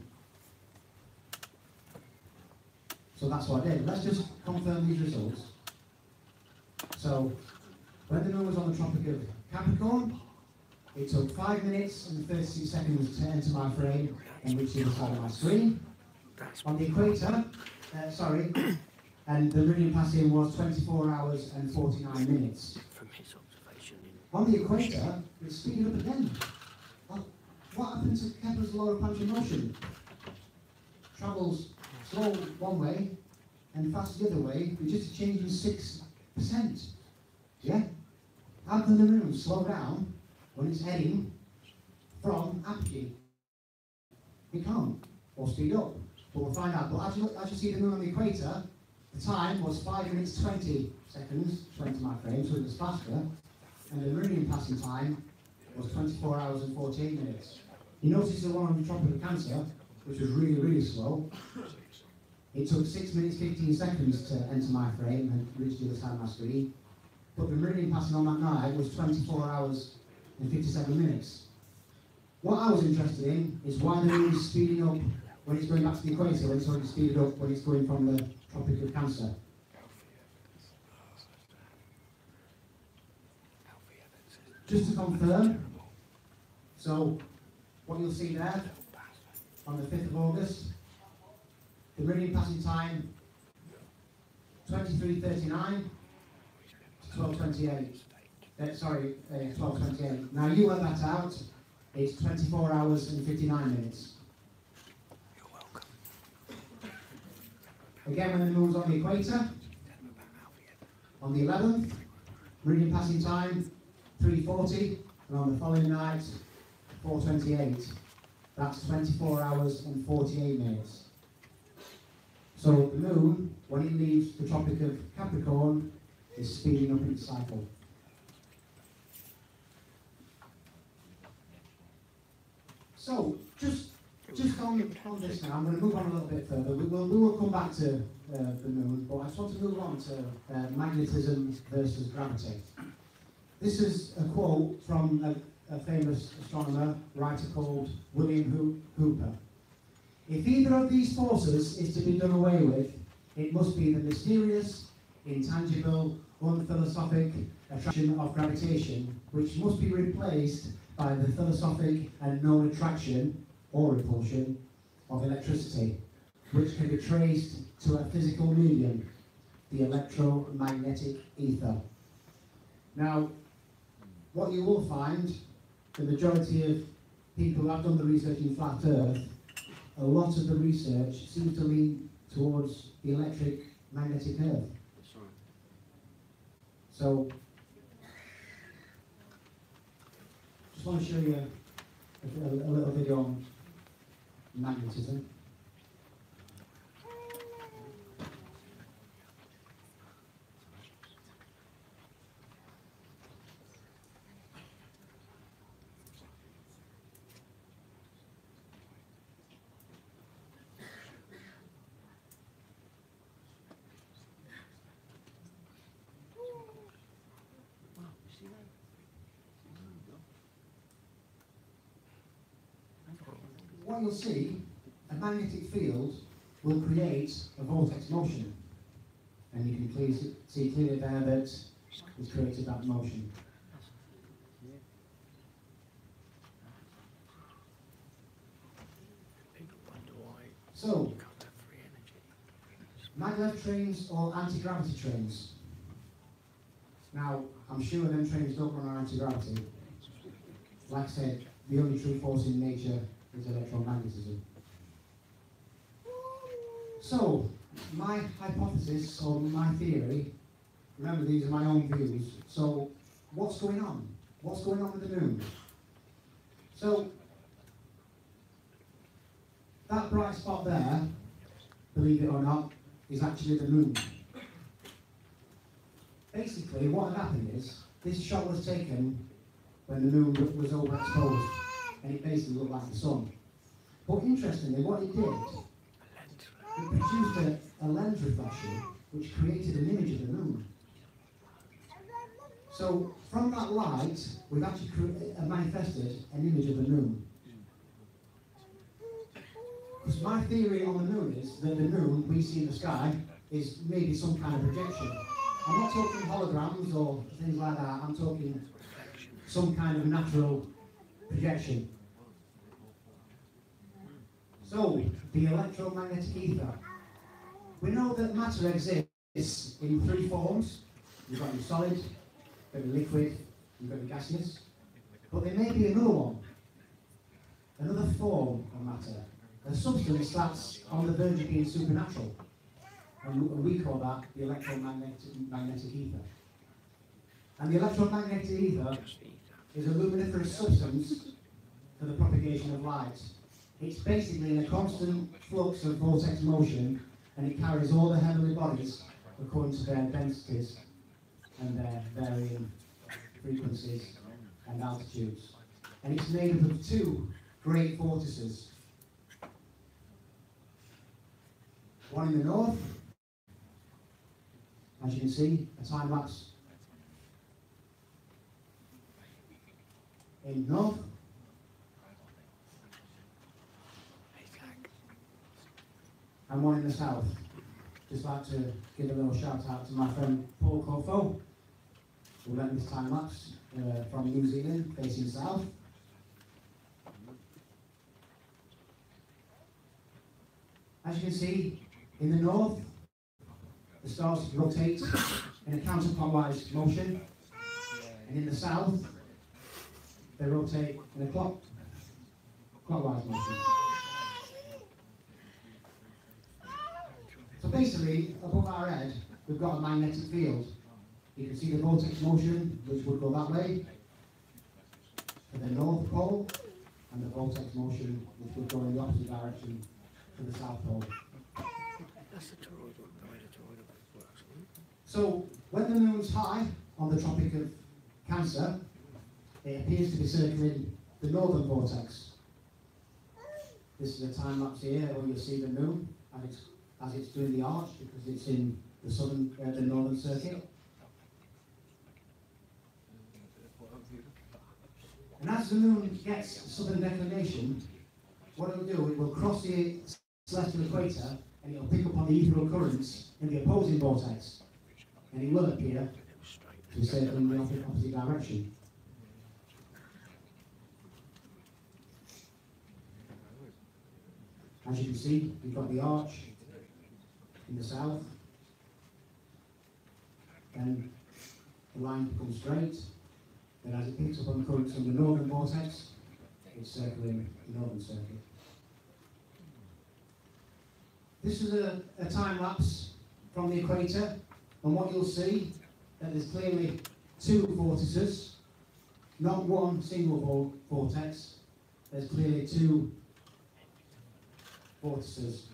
So that's what I did. Let's just confirm these results. So, when the moon was on the Tropic of Capricorn, it took 5 minutes and 36 seconds to enter my frame and reach the other side of my screen. On the equator, and the meridian passing was 24 hours and 49 minutes. From his observation On the equator, it speeded up again. Well, what happened to Kepler's law of planetary motion? Travels slow one way and fast the other way, with just a change in 6%. Yeah? How can the moon slow down when it's heading from apogee? It can't, or speed up. But we'll find out. But as you see the moon on the equator, the time was 5 minutes 20 seconds to enter my frame, so it was faster. And the meridian passing time was 24 hours and 48 minutes. You notice the one on the Tropic of Cancer, which was really, really slow. It took 6 minutes 15 seconds to enter my frame and reach the other side of my screen. But the meridian passing on that night was 24 hours and 57 minutes. What I was interested in is why the moon is speeding up when it's going back to the equator, when it's already speeded up when it's going from the Tropic of Cancer. Just to confirm, so what you'll see there, on the 5th of August, the meridian passing time, 23:39 to 12:28. 12:28. Now you work that out, it's 24 hours and 59 minutes. You're welcome. Again, when the moon's on the equator, on the 11th, meridian passing time, 3:40, and on the following night, 4:28. That's 24 hours and 48 minutes. So the moon, when it leaves the Tropic of Capricorn, is speeding up its cycle. So, just on this now, I'm going to move on a little bit further. We will come back to the moon, but I just want to move on to magnetism versus gravity. This is a quote from a famous astronomer, writer called William Hooper. If either of these forces is to be done away with, it must be the mysterious, intangible, unphilosophic attraction of gravitation, which must be replaced by the philosophic and known attraction, or repulsion, of electricity, which can be traced to a physical medium, the electromagnetic ether. Now, what you will find, the majority of people who have done the research in flat Earth, a lot of the research seems to lean towards the electric magnetic Earth. So, just want to show you a little video on magnetism. What you'll see, a magnetic field will create a vortex motion. And you can see clearly there that it's created that motion. So, maglev trains or anti-gravity trains. Now, I'm sure them trains don't run on anti-gravity. Like I said, the only true force in nature is electromagnetism. So, my hypothesis or my theory, remember these are my own views, so what's going on? What's going on with the moon? So, that bright spot there, believe it or not, is actually the moon. Basically, what had happened is, this shot was taken when the moon was overexposed, and it basically looked like the sun. But interestingly, what it did, it produced a lens reflection which created an image of the moon. So from that light, we've actually manifested an image of the moon. Because my theory on the moon is that the moon we see in the sky is maybe some kind of projection. I'm not talking holograms or things like that, I'm talking some kind of natural projection. So, the electromagnetic ether. We know that matter exists in three forms. You've got your solid, you've got your liquid, you've got your gaseous. But there may be another one, another form of matter, a substance that's on the verge of being supernatural. And we call that the electromagnetic ether. And the electromagnetic ether is a luminiferous substance for the propagation of light. It's basically in a constant flux of vortex motion, and it carries all the heavenly bodies according to their densities and their varying frequencies and altitudes. And it's made up of two great vortices. One in the north, as you can see, a time lapse in north. And one in the south. Just like to give a little shout out to my friend Paul Corfo, who lent this time lapse from New Zealand, facing south. As you can see, in the north, the stars rotate in a counterclockwise motion, and in the south, they rotate in a clockwise motion. So basically, above our head, we've got a magnetic field. You can see the vortex motion, which would go that way, to the North Pole, and the vortex motion, which would go in the opposite direction, to the South Pole. That's the toroidal, the way the toroidal works. So, when the moon's high on the Tropic of Cancer, it appears to be circling the northern vortex. This is a time lapse here where you'll see the moon as it's doing the arch, because it's in the northern circuit. And as the moon gets southern declination, what it'll do, it will cross the celestial equator, and it'll pick up on the ethereal currents in the opposing vortex, and it will appear to be circling in the opposite direction. As you can see, we've got the arch in the south, and the line becomes straight, then as it picks up on the currents from the northern vortex, it's circling the northern circuit. This is a time lapse from the equator, and what you'll see, that there's clearly two vortices, not one single vortex, there's clearly two vortices.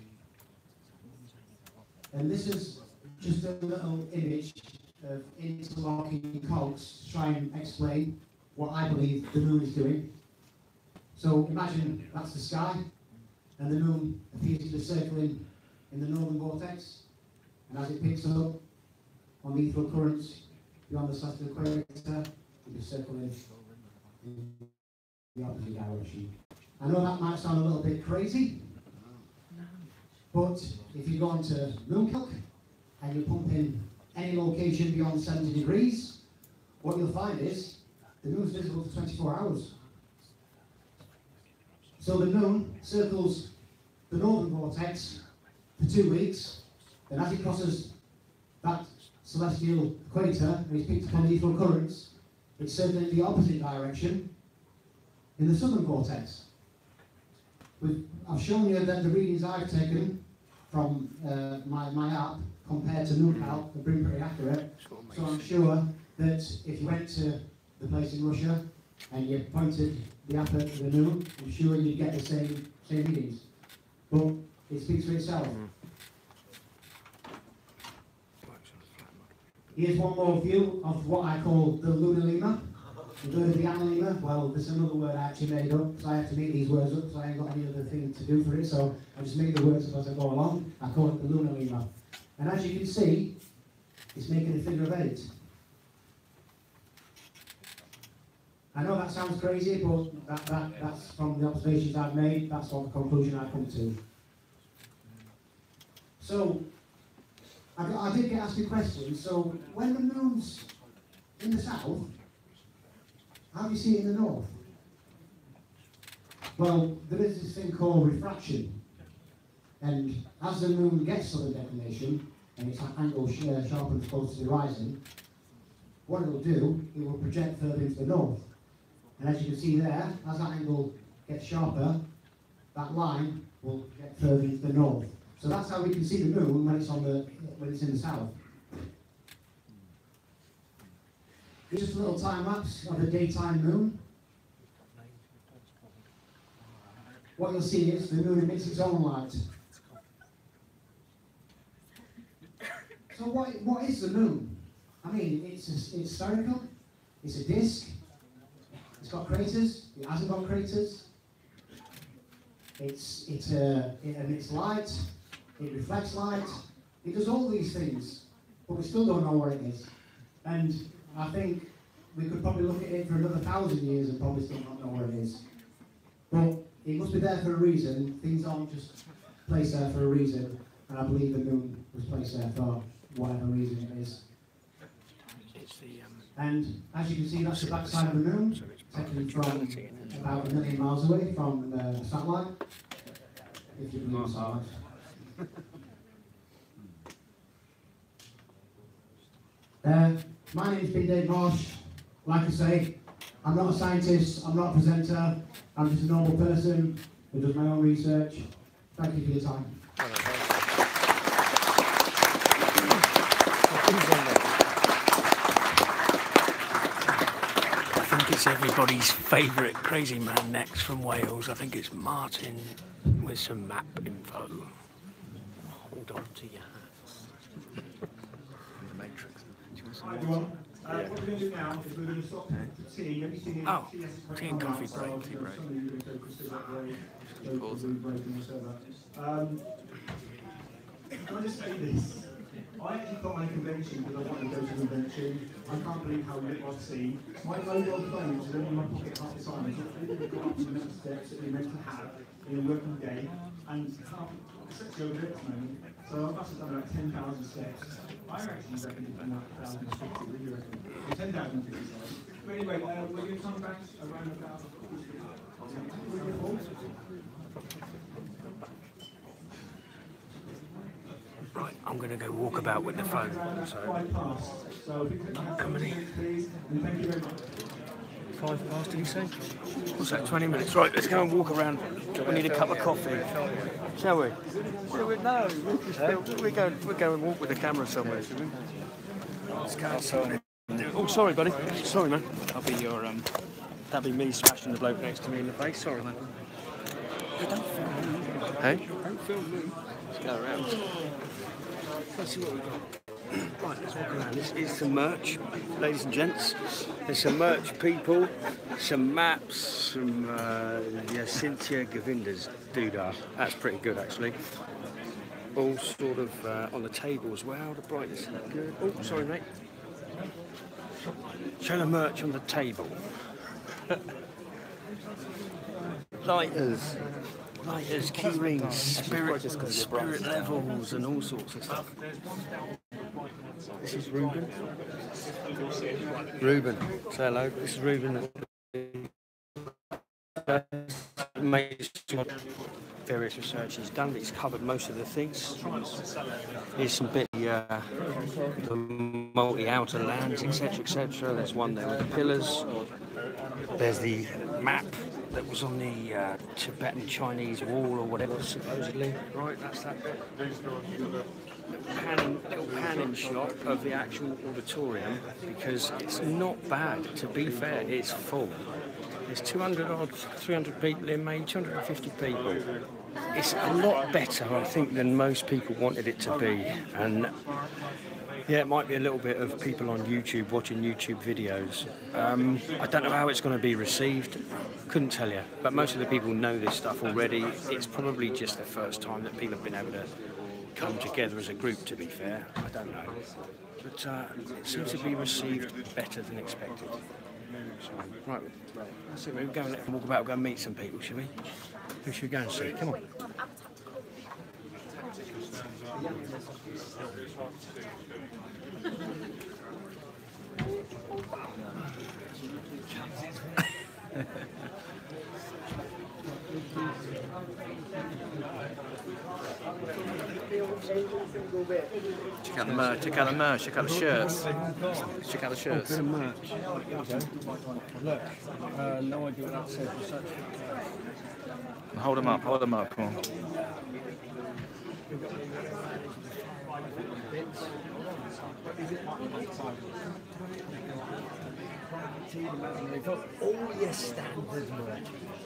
And this is just a little image of interlocking cogs to try and explain what I believe the moon is doing. So imagine that's the sky, and the moon appears to be circling in the northern vortex, and as it picks up on the ethereal currents beyond the celestial equator, it is circling in the opposite direction. I know that might sound a little bit crazy, but if you go onto Mooncalc and you pump in any location beyond 70 degrees, what you'll find is the moon's visible for 24 hours. So the moon circles the northern vortex for 2 weeks, then as it crosses that celestial equator and it's picked up on the ethereal currents, it's circling in the opposite direction in the southern vortex. I've shown you that the readings I've taken from my app compared to Mooncalc have been pretty accurate. So I'm sure that if you went to the place in Russia and you pointed the app at the moon, I'm sure you'd get the same readings. But it speaks for itself. Here's one more view of what I call the lunar lemur. The bird of the analemur, well, there's another word I actually made up, so I have to make these words up, so I ain't got any other thing to do for it, so I just make the words up as I go along. I call it the lunar lemur. And as you can see, it's making a figure of 8. I know that sounds crazy, but that's from the observations I've made, that's what the conclusion I've come to. So, I did get asked a question, so when the moon's in the south, how do you see it in the north? Well, there is this thing called refraction, and as the moon gets southern declination, and its angle sharpens close to the horizon, what it will do, it will project further into the north. And as you can see there, as that angle gets sharper, that line will project further into the north. So that's how we can see the moon when it's in the south. Just a little time lapse of the daytime moon. What you'll see is the moon emits its own light. So what is the moon? I mean, it's spherical, it's a disk, it's got craters, it hasn't got craters, it emits light, it reflects light, it does all these things, but we still don't know what it is. And I think we could probably look at it for another 1,000 years and probably still not know what it is. But it must be there for a reason. Things aren't just placed there for a reason, and I believe the moon was placed there for whatever reason it is. And as you can see, that's the backside of the moon, taken from about 1 million miles away from the satellite, if you believe the satellite. My name's been Dave Marsh. Like I say, I'm not a scientist, I'm not a presenter, I'm just a normal person who does my own research. Thank you for your time. I think it's everybody's favourite crazy man next from Wales. I think it's Martin with some map info. Hold on to your hats. Matrix. Hi everyone. What we're going to do now is we're going to stop for tea. Everything Oh, tea and coffee break. Tea break. Can I just say this? I actually got my convention because I wanted to go to the convention. I can't believe how lit I've seen. My mobile phone is only in my pocket half the time. So I've really got up to the next steps that you're meant to have in a working day. And it's actually over at the moment. So I've actually done about 10,000 steps. I actually reckon it's done about 1,050. What do you reckon? 10,050, sorry. But anyway, we're doing some banks around about. Right, I'm going to go walk about with the phone. So, how many? 5 past, did he say? What's that, 20 minutes? Right, let's go and walk around. We need a cup of coffee. Shall we? No, we go and walk with the camera somewhere, should we? Let's go outside. Oh, sorry, buddy. Sorry, man. That'll be me smashing the bloke next to me in the face. Sorry, man. Don't film me. Hey? Don't film me. Let's go around. Let's see what we've got. Right, let's walk around. This is some merch, ladies and gents. There's some merch, people, some maps, some Cynthia Govinda's doodah. That's pretty good, actually. All sort of on the table as well. The brightness is good. Oh, sorry, mate. Show the merch on the table. Lighters, key rings, spirit levels, and all sorts of stuff. This is Ruben. Say hello. This is Ruben. Various research he's done. He's covered most of the things. Here's some bit the multi-outer lands, etc., etc. There's one there with the pillars. There's the map that was on the Tibetan Chinese wall or whatever, supposedly. Right, that's that bit. Little panning shot of the actual auditorium, because it's not bad, to be fair, it's full. There's 200 odd, 300 people in, maybe 250 people. It's a lot better, I think, than most people wanted it to be. And yeah, it might be a little bit of people on YouTube watching YouTube videos. I don't know how it's going to be received. Couldn't tell you. But most of the people know this stuff already. It's probably just the first time that people have been able to come together as a group, to be fair. I don't know. But it seems to be received better than expected. Right, that's it. We'll go and let them walk about. We'll go and meet some people, shall we? Who should we go and see? Come on. Check out the merch, check out the merch, check out the shirts. Check out the shirts. Bit of merch. Look, no idea what that says. Hold them up, come on. They've got all your standard merch.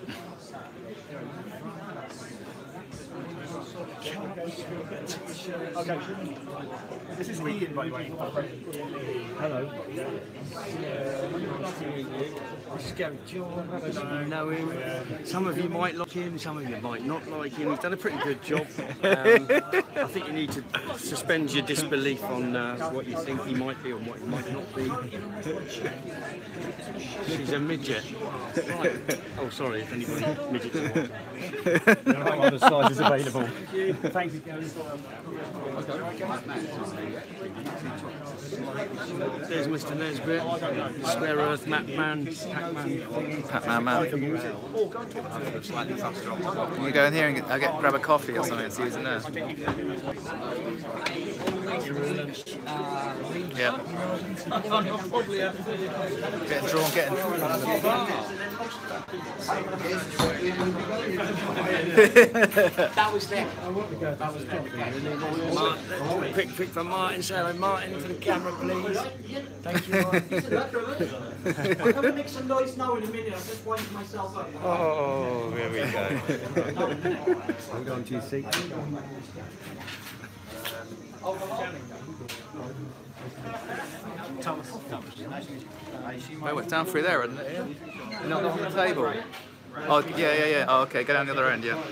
Okay. This is Ian, by the way. Hello. This is Gary John. Most of you know him. Some of you might like him, some of you might not like him. He's done a pretty good job. I think you need to suspend your disbelief on what you think he might be and what he might not be. She's a midget. Right. Oh, sorry if anybody midgets are There are other sizes available. Thank you, Gary. There's Mr. Nesbitt, Square Earth, Pac-Man. Pac-Man man. Can you go in here and grab a coffee or something and see who's in there? Yeah. Getting drawn. That was them. Quick for Martin. Say hello, Martin, for the camera, please. Thank you, Martin. I'm going to make some noise now in a minute. I'm just winding myself up. Oh, there we go. Hold on to your seat. Oh, it's down through there, isn't it? Not on the table. Oh, yeah. Oh, okay, go down the other end, yeah.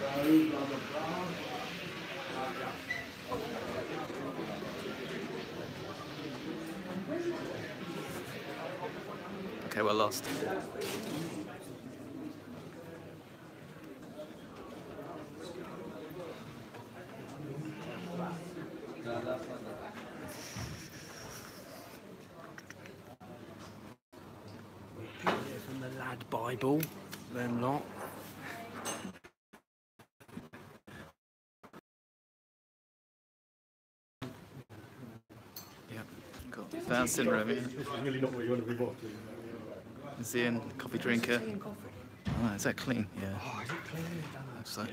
Okay, we're lost. From the Lad Bible, them lot. Yep, got Down syndrome, yeah. This is really not what you want to be watching. Is he in coffee drinker? Oh, is that clean? Yeah. Oh, is it clean? Looks so.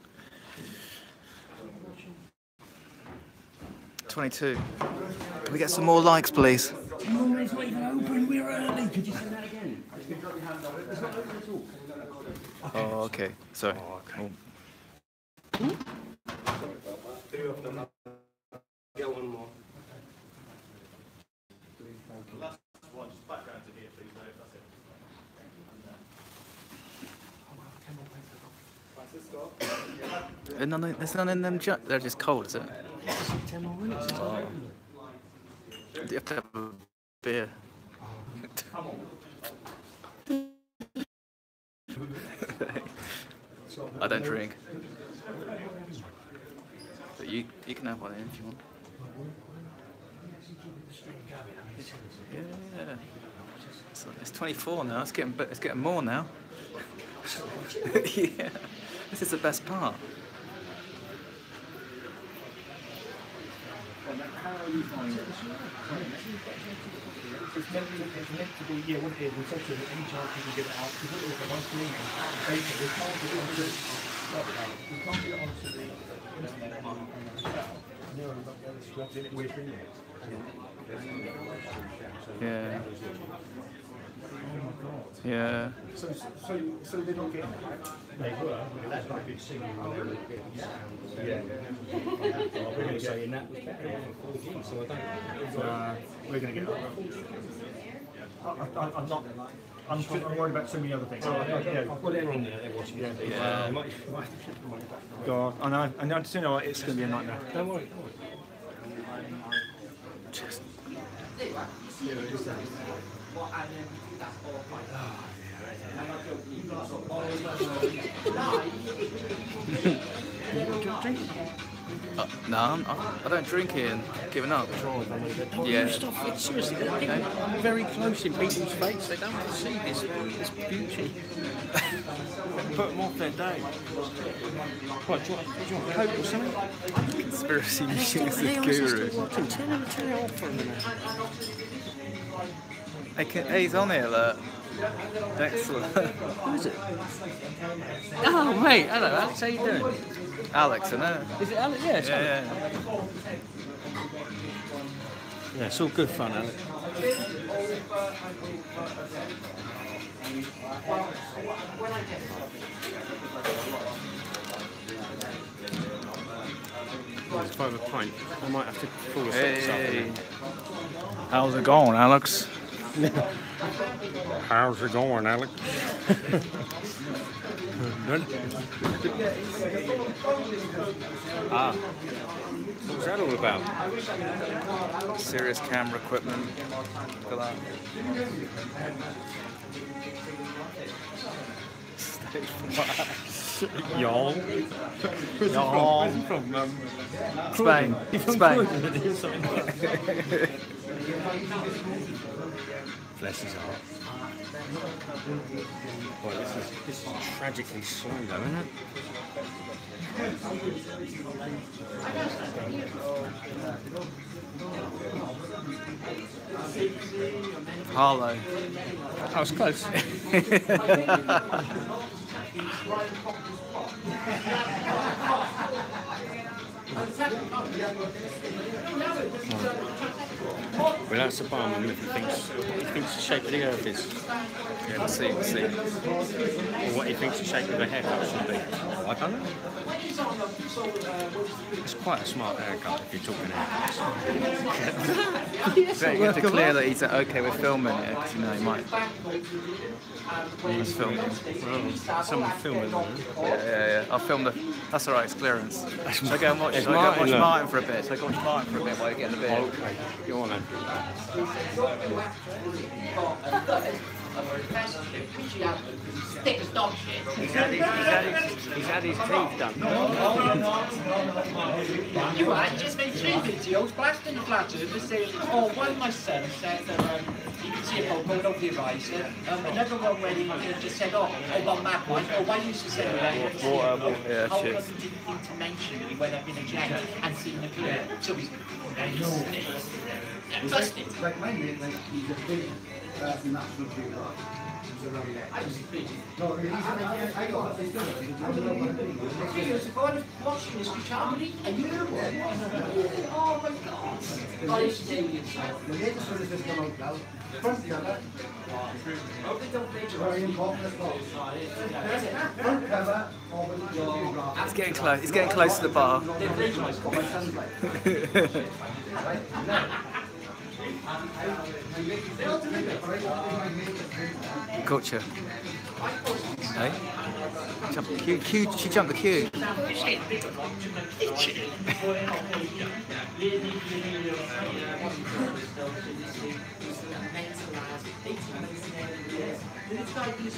22. Can we get some more likes, please? Oh, it's not even open. We're early. Could you say that again? It's not open at all. Oh, okay. Sorry. Oh. Get one more. There's none in them. They're just cold, is it? 10 more minutes. Oh. Do you have to have a beer? I don't drink. But you can have one if you want. Yeah. So it's 24 now. It's getting more now. Yeah. This is the best part. It's meant to be, yeah, what it is, we said to them, any chance you can get it out, because what it is, once we basically, we can't get it onto the internet, we're bringing it. Yeah. Yeah. So they're not getting it, right? They were, but that's not a big signal. Yeah. We're going to say in that was better for 4G, so I don't. We're going to get I'm worried about so many other things. I've got it on there, they're watching it. Yeah. God, I know, you know, it's going to be a nightmare. Don't worry. No, I don't drink it and giving up. Yeah. Stop it, seriously. They're very close in people's face. They don't want to see this beauty. Put them off their day. What, do you want a Coke or something? Conspiracy What machines the of hell is this guru. still watching? Turn it off for a minute. Hey, he's on here, look. Excellent. Who is it? Oh, mate. Hello, Alex. How you doing? Alex, isn't it? Is it Alex? Yeah, it's Alex. Yeah. Yeah, it's all good fun, Alex. It's 5 a pint. I might have to fall asleep this afternoon. How's it going, Alex? How's it going, Alex? What was that all about? Serious camera equipment. Look at that. Y'all. Y'all. Where's he from? Spain. Spain. Bless his heart. Boy, this is tragically slow though, isn't it? Harlow. I was close. Well, that's the barman if he thinks the shape of the earth is. Yeah, let's see, let's see. Or what he thinks the shape of the haircut should be. I don't know. It's quite a smart haircut if you're talking haircuts. So you have to clear that he's okay with filming it, because you know he might. He's filming. Well, someone filming them. Yeah. I'll film the. That's alright, it's clearance. Shall I go and watch, It's shall I go and watch Martin, Martin for a bit? Shall I go watch Martin for a bit while you get in the beer? Okay, go on then. Thick as dog shit. He's had his teeth done. You just made 3 videos blasting the flatters saying, oh, one of my sons said that you can see a boat going over the horizon. Another one where he just said, oh, one mad one. Oh, one used to say that. Yeah, How shit. doesn't it think to mention he went up in a jet and seen the clear? So he's busted. Like my mate, like he's a big national figure. I was big. No, he's I got it. He was watching this comedy and you know what? Oh my god. Oh, this is aliens. The latest one is just come out now. Front the other. Very important as well. Front cover. It's getting close. It's getting close to the bar. Gotcha. Hey? Jump the queue. She jumped the queue. Do you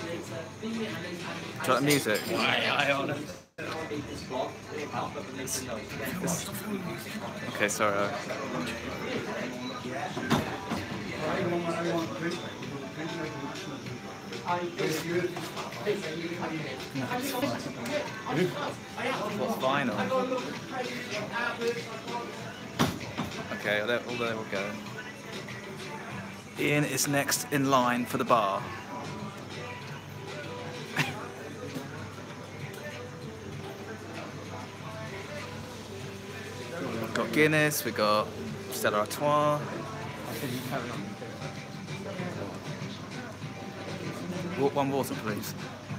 like the music? Okay, sorry. What's vinyl? Okay, well, there we'll go. Ian is next in line for the bar. We've got Guinness, we've got Stella Artois. One water, please.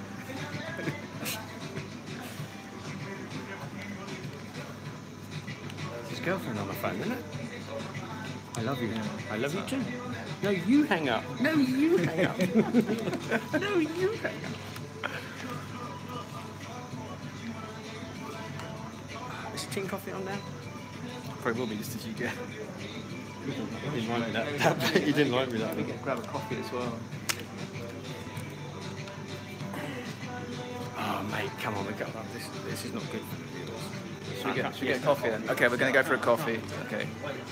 His girlfriend on the phone, isn't it? I love you. I love you too. No, you hang up. No, you hang up. No, you hang up. Is tea and coffee on now? Probably will be just as you get. You didn't like me that. You didn't like me that. We get grab a coffee as well. Oh mate, come on, this is not good for the viewers. Should we get a coffee then? Okay, we're going to go for a coffee. Okay.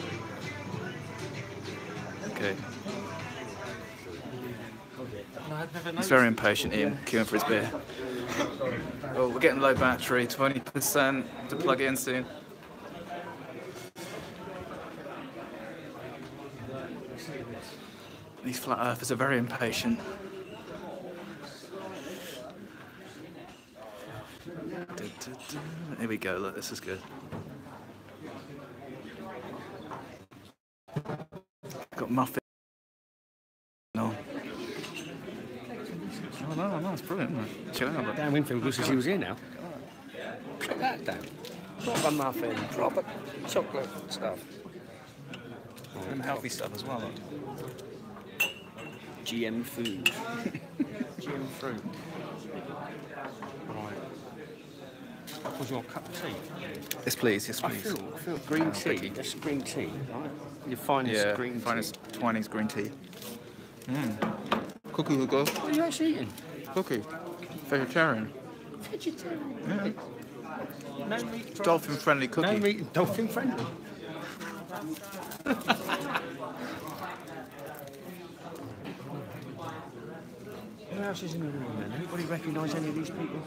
Okay. He's very impatient, Ian, queuing for his beer. Oh, we're getting low battery, 20% to plug it in soon. These flat earthers are very impatient. Here we go, look, this is good. Got muffin. No. Oh no, it's brilliant, isn't it? Chilling out. Dan Winfield wishes he was here now. Look at that, Dan. Proper muffin, proper chocolate stuff. And healthy stuff as well. GM food. GM fruit. Right. Was your cup of tea? Yes, please. Yes, I please. feel green tea. That's green tea, right? Your finest green tea. Finest Twinings green tea. Cookie, Hugo. What are you actually eating? Cookie. Vegetarian. Vegetarian. Yeah. No meat. Dolphin-friendly cookie. No meat. Dolphin friendly. Who else is in the room then? Anybody recognise any of these people?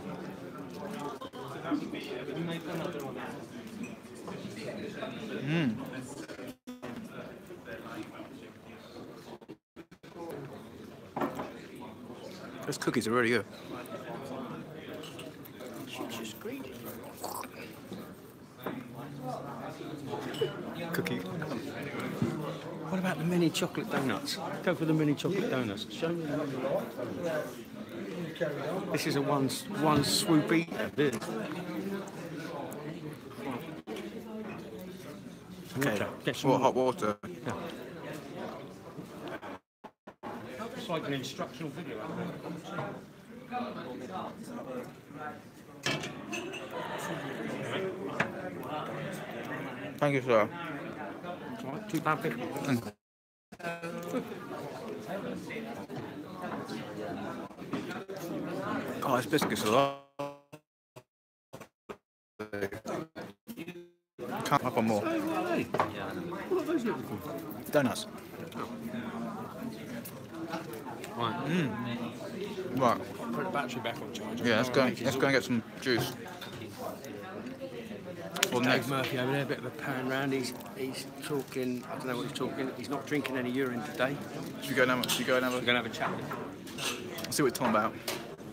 Those cookies are really good. She's just greedy. Cookie. What about the mini chocolate donuts? Go for the mini chocolate donuts. Show me the mini. This is a one swoop eater. Okay. Get some Hot water. Yeah. It's like an instructional video. Thank you, sir. Right, £2.50. Oh, this biscuit's a lot. Can't have one more. What are those little things? Donuts. Right. Right. Put the battery back on charge. Yeah, let's go and get some juice. Well, Dave next. Murphy over there, a bit of a pan round. He's talking. I don't know what he's talking. He's not drinking any urine today. Should we go and have We're going to have a chat with him. see what he's talking about?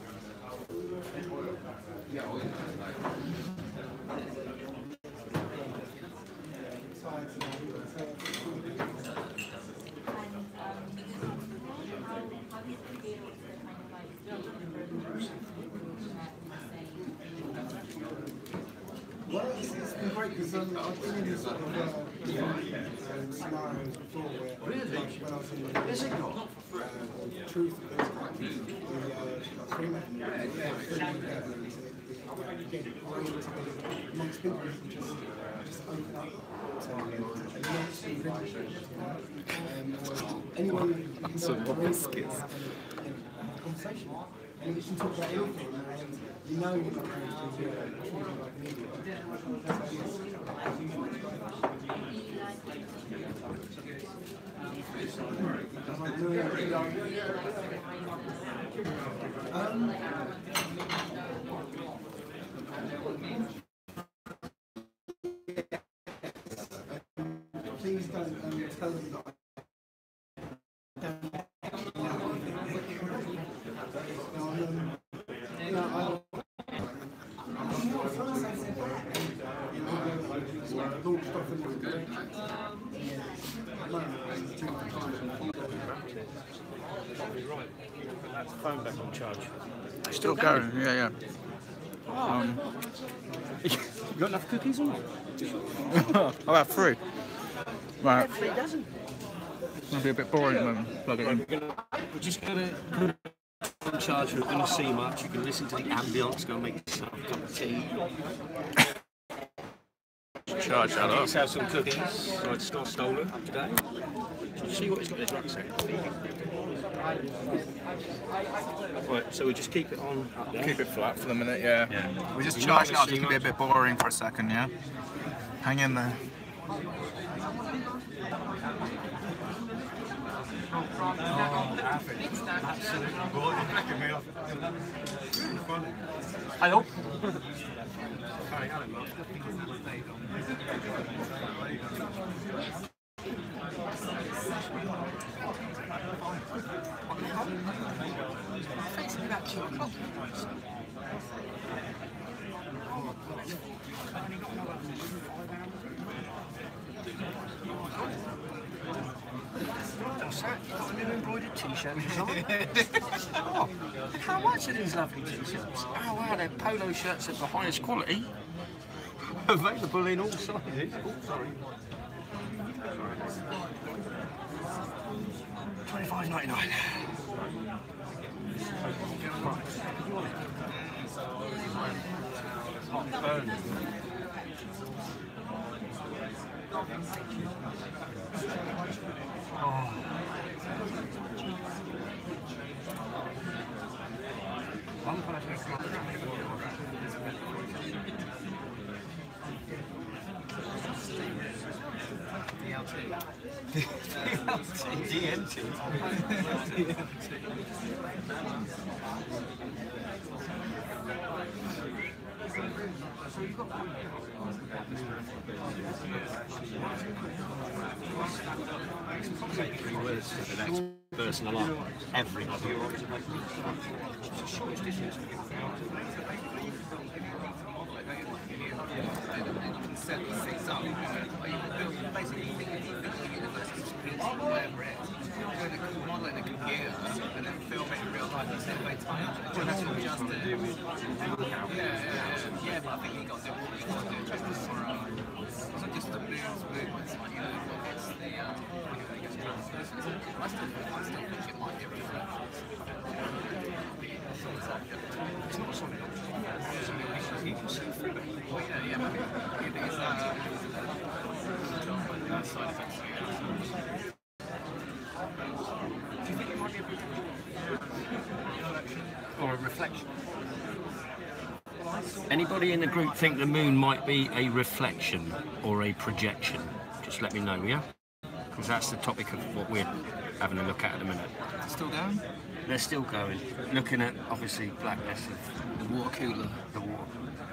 Well, it's been great because I've been in this sort of scenarios before where when I was in the truth of those characters, the three men, amongst people who just open up to anyone conversation. And you can talk about anything, and you know you're not going to do like an idiot. Please don't tell them that That's the phone back on charge. Still going, yeah. You got enough cookies on? I'll have 3. Right. 3 dozen. It's going to be a bit boring when we plug it in. We're just going to put it on charge. We're going to see much. You can listen to the ambience. Go and make yourself a cup of tea. Charge that Get up. yourself some cookies. I just got stolen today. See what he's got in his rucksack. Right, so we just keep it on up there. Keep it flat for the minute, yeah. We're just You charging might up. It can be a bit boring for a second, yeah. Hang in there. Hello. What's that? You've got a new embroidered t-shirt on. How much are these lovely t-shirts? Oh wow, they're polo shirts of the highest quality. Available in all sizes. Oh, sorry. $25.99. Say 3 words to the next person along. Everybody. Modeling a computer and then film it in real life and set by time. Well, that's what we just do. Yeah, but I think you got to do what you got to do just for it's not just the movements, like, you know, it's the I still think it might be a reflection. It's not something you can see through it. Well, yeah, maybe it's that side effects. Do you think it might be a or a reflection? Anybody in the group think the moon might be a reflection or a projection? Just let me know, yeah? Because that's the topic of what we're having a look at the minute. Still going? They're still going. Looking at, obviously, blackness of The water cooler. the water.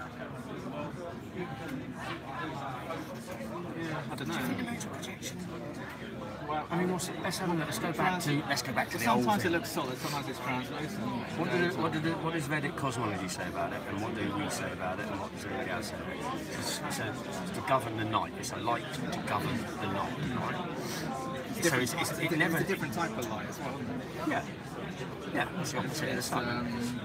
Yeah, I don't know. Well, I mean, let's have a look. Let's go back to the old Sometimes thing. it looks solid, sometimes it's translucent. What does Vedic cosmology say about it, and what do we say about it, and what does India say about it? It's to govern the night. It's a light to govern the night, right? So it never. It's a different type of light as well, isn't it? Yeah. Yeah, it's the opposite of the sun.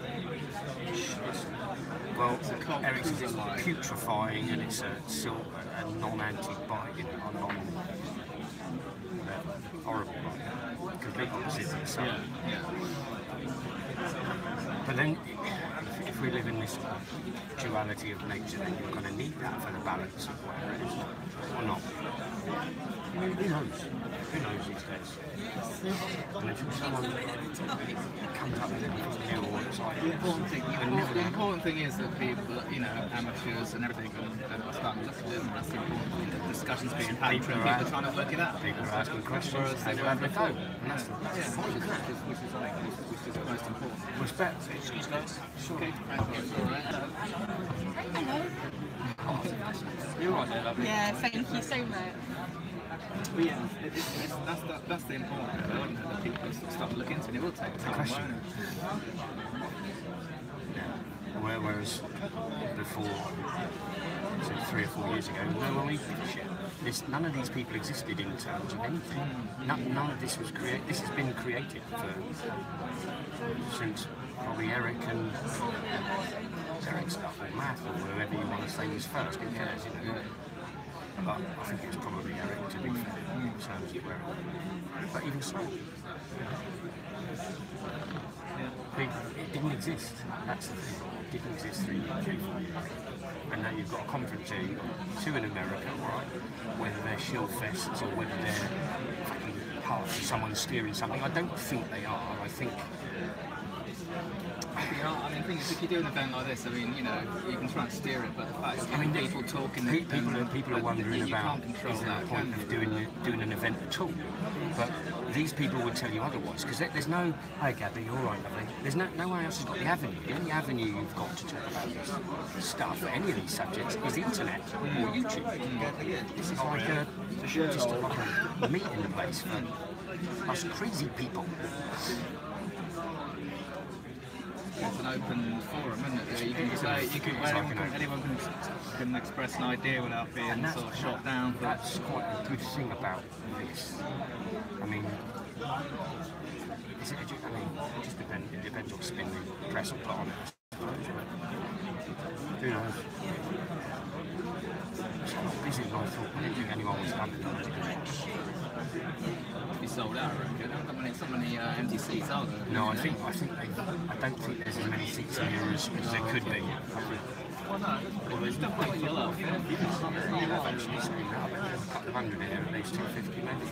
Well, cold, Eric says it's cooler light. putrefying, and it's a non-antibiotic, you know, a non horrible light. Complete opposite of the sun. But then, if we live in this duality of nature, then you're going to need that for the balance of whatever it is, or not. I mean, who knows? Who knows these days? And if someone comes up with anything new or it's like, The important thing is that people, you know, amateurs and everything, are starting to look at it, and that's the important thing. The discussion's being had, people are trying to work it out. people are asking questions, how do I go? And that's the point. Which is the most important. Respect. Excuse me. Okay. You're right there, lovely. Yeah, thank you so much. But yeah, that's the important bit, though, isn't it? That people start to look into, and it will take time. Question. won't it? Whereas before, so 3 or 4 years ago, no one gave a shit. None of these people existed in terms of anything. None of this was created. This has been created since probably Eric and Eric's stuff, or Matt, or whoever you want to say was first. Who cares, you know? But I think it was probably Eric, to be fair, in terms of where. But even so, it didn't exist. That's the thing. It didn't exist 3, 4 years ago. and now you've got a conferencing to in America, right? Whether they're shill fests or whether they're fucking part of someone steering something. I don't think they are. I think. I mean, the thing is, if you do an event like this, I mean, you know, you can try and steer it, but the fact is, people talking, people are wondering about is there a point of doing an event at all? But these people would tell you otherwise, because there's no, hey Gabby, all right, lovely. There's no one else has got the avenue. The only avenue you've got to talk about this stuff, any of these subjects, is the internet or YouTube. This is like just like a meeting place for us crazy people. It's an open forum, isn't it? You can say, anyone can express an idea without being sort of shot down. That's quite a good thing about this. I mean, it just depends what spin the press will put on it. Who knows? It's not busy as I thought. I didn't think anyone was done it. Be sold out, I reckon. So many empty seats, are there? No, I don't think there's as many seats in here as there could be. Well, no. Well, there's definitely a lot. Eventually, a couple of hundred here, at least 250 maybe.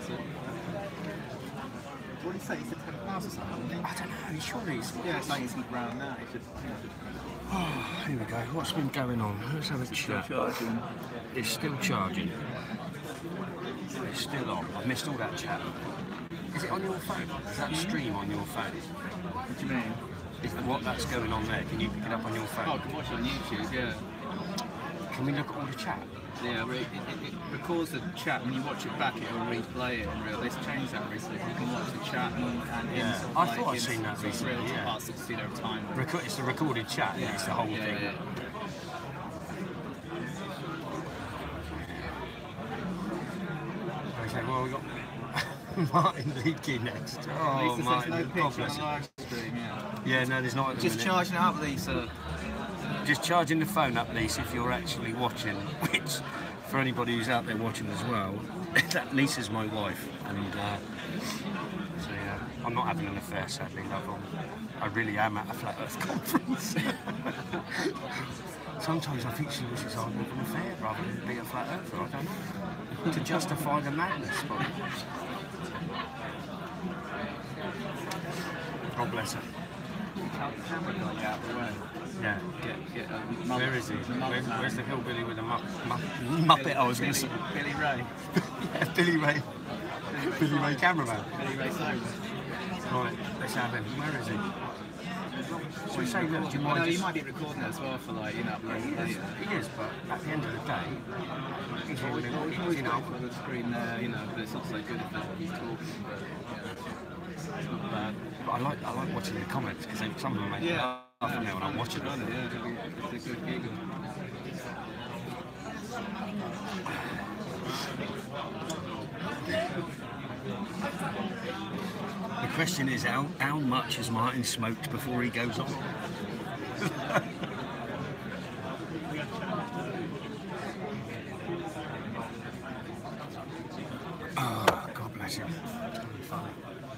What did he say? He said 10 pounds or something? I don't know, surely it's... Yeah, it's like it's around now. Oh, here we go. What's been going on? Let's have a chat. It's still charging. It's still on. I've missed all that chat. Is it on your phone? Is that stream on your phone? What do you mean? Is what that's going on there? Can you pick it up on your phone? Oh, I can watch it on YouTube, yeah. Can we look at all the chat? Yeah, it records the chat. When you watch it back, it will replay it in real. They've changed that recently. You can watch the chat and yeah. I thought I'd seen that recently. Yeah. Parts that see their time. It's the recorded chat. Yeah, it's the whole thing. Yeah. Okay, well we got Martin Leakey next. Oh, Martin, no God bless on live stream, yeah, no, there's not. Just charging it up, Lisa. Just charging the phone up, Lisa, if you're actually watching. Which, for anybody who's out there watching as well, that Lisa's my wife, and so yeah, I'm not having an affair, sadly, love. I really am at a Flat Earth conference. Sometimes I think she wishes I would have an affair rather than be a flat earther, I don't know. To justify the madness, probably. God bless her. Yeah. Where is he? Where's the hillbilly with the muppet? I was going to say. Billy Ray. Yeah, Billy Ray. Billy Ray cameraman. Billy Ray Simon. Right, let's have him. Where is he? So you say, look, do you mind? No, you might be recording it as well for like, you know, uploading later. He is, but at the end of the day, he's always on the screen there, you know, but it's also good if he's talking, but yeah, it's not bad. But I like watching the comments because some of them make me laugh when I'm watching it. Yeah, it's a good giggle. The question is, how much has Martin smoked before he goes on? Oh, God bless him. It's going to be funny.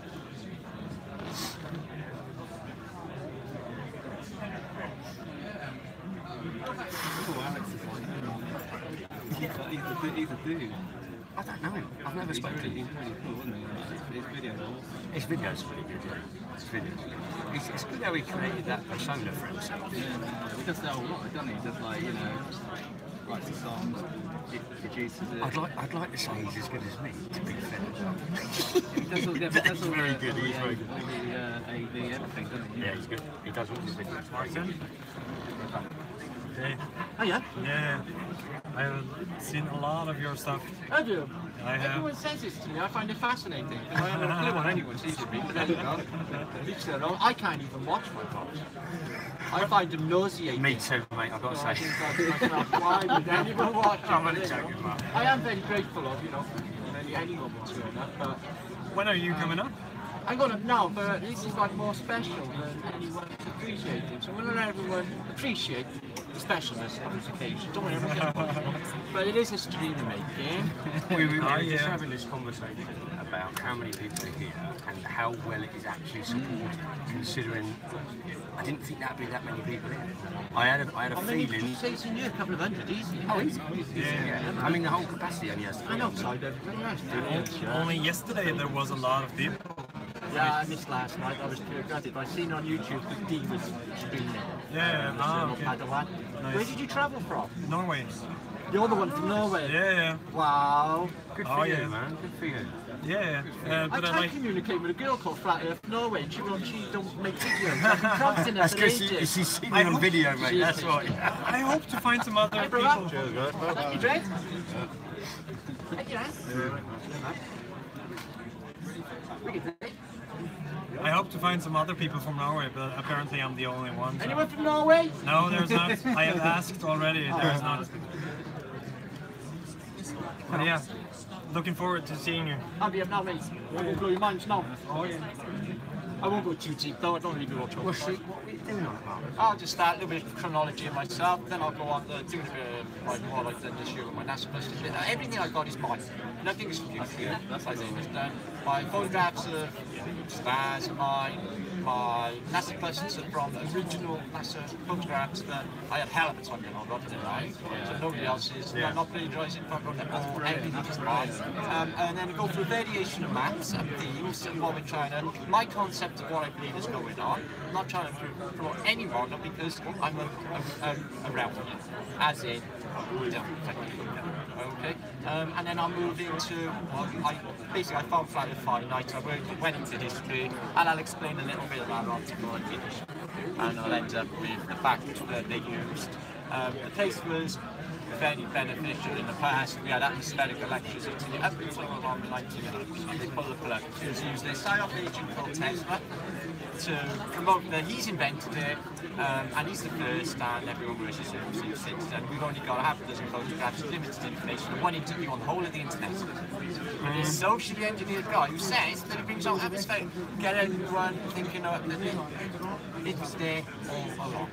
Oh, Alex is like, he's a dude. I don't know him. I've never spoken to him. He's really cool, isn't he? His video's really good, yeah. His video's good. It's good how he created that persona for himself. Yeah, he does that a lot, doesn't he? He does, like, you know, writes the songs, produces it. I'd like to say he's as good as me, to be fair. He does all, He's very good, he's very good. All the AV, everything, doesn't he? Yeah, he's good. He does all his videos. Martin? Okay. Oh, yeah? Yeah. I've seen a lot of your stuff. I do. I have. Everyone says this to me. I find it fascinating. I have no clue what anyone sees of me, but there you go. Each their own. I can't even watch my vlogs. I find them nauseating. Me too, mate, I've got to say. I think to myself, why would anyone watch it? I'm only joking, Mark. I am very grateful of, you know, anyone would turn up, but... When are you coming up? I'm going to now, but this is like more special than anyone's appreciating. So we'll let everyone appreciate the specialness of this occasion. Don't want everyone to get but it is a stream making. We were just having this conversation about how many people are here and how well it is actually supported, considering I didn't think that'd be that many people here. I had a feeling. It's in here, a couple of hundred, easy. Oh, easy. Yeah. I mean, the whole capacity only has. And outside everything else. Only yesterday there was a lot of people. Yeah, I missed last night. I was too gutted. I seen on YouTube that Dee was streaming. Yeah. Nice. Where did you travel from? Norway. You're the one from Norway? Yeah. Wow. Good for you, man. Good for you. Yeah. I tried to communicate with a girl called Flat Earth Norway, and she don't make videos. I've been prompting her That's for because ages. she's seen me on video, mate. That's why. I hope to find some other people. Cheers, guys. Thank you, Dre. Thank you, guys. I hope to find some other people from Norway, but apparently I'm the only one. So. Anyone from Norway? No, there's not. I have asked already. There's not. But yeah, looking forward to seeing you. I'll be up now, mate. I won't blow your minds now. Oh yeah. I won't go too deep though, I don't really go too What are you doing on about? I'll just start a little bit of chronology of myself, then I'll go on to doing a bit of like what I've done this year with my NASA Plus. Everything I got is mine. Nothing is from you. That's how it's done. My photographs of stars are mine. My NASA Plus are from original NASA photographs that I had hell of a time getting on Robin and I. So nobody else is. I'm not plagiarising, I wrote them all, everything is mine. And then go through a variation of maps and themes and what we're trying to. My concept of what I believe is going on. I'm not trying to promote anyone, not because I'm around here, as in, okay. And then I'll move into, I found Flat Earth Finite, I went into history, and I'll explain a little bit about article and finish. And I'll end up with the fact that they used. The place was very beneficial in the past. We had atmospheric electricity up until around the 1900s. They pulled the plug. It was used this psyop agent called Tesla to promote that he's invented it, and he's the first, and everyone worships him since then. We've only got a half a dozen photographs, limited information, one interview on the whole of the internet. With this socially engineered guy who says that it brings out atmospheric. Get everyone thinking of that it was there all along.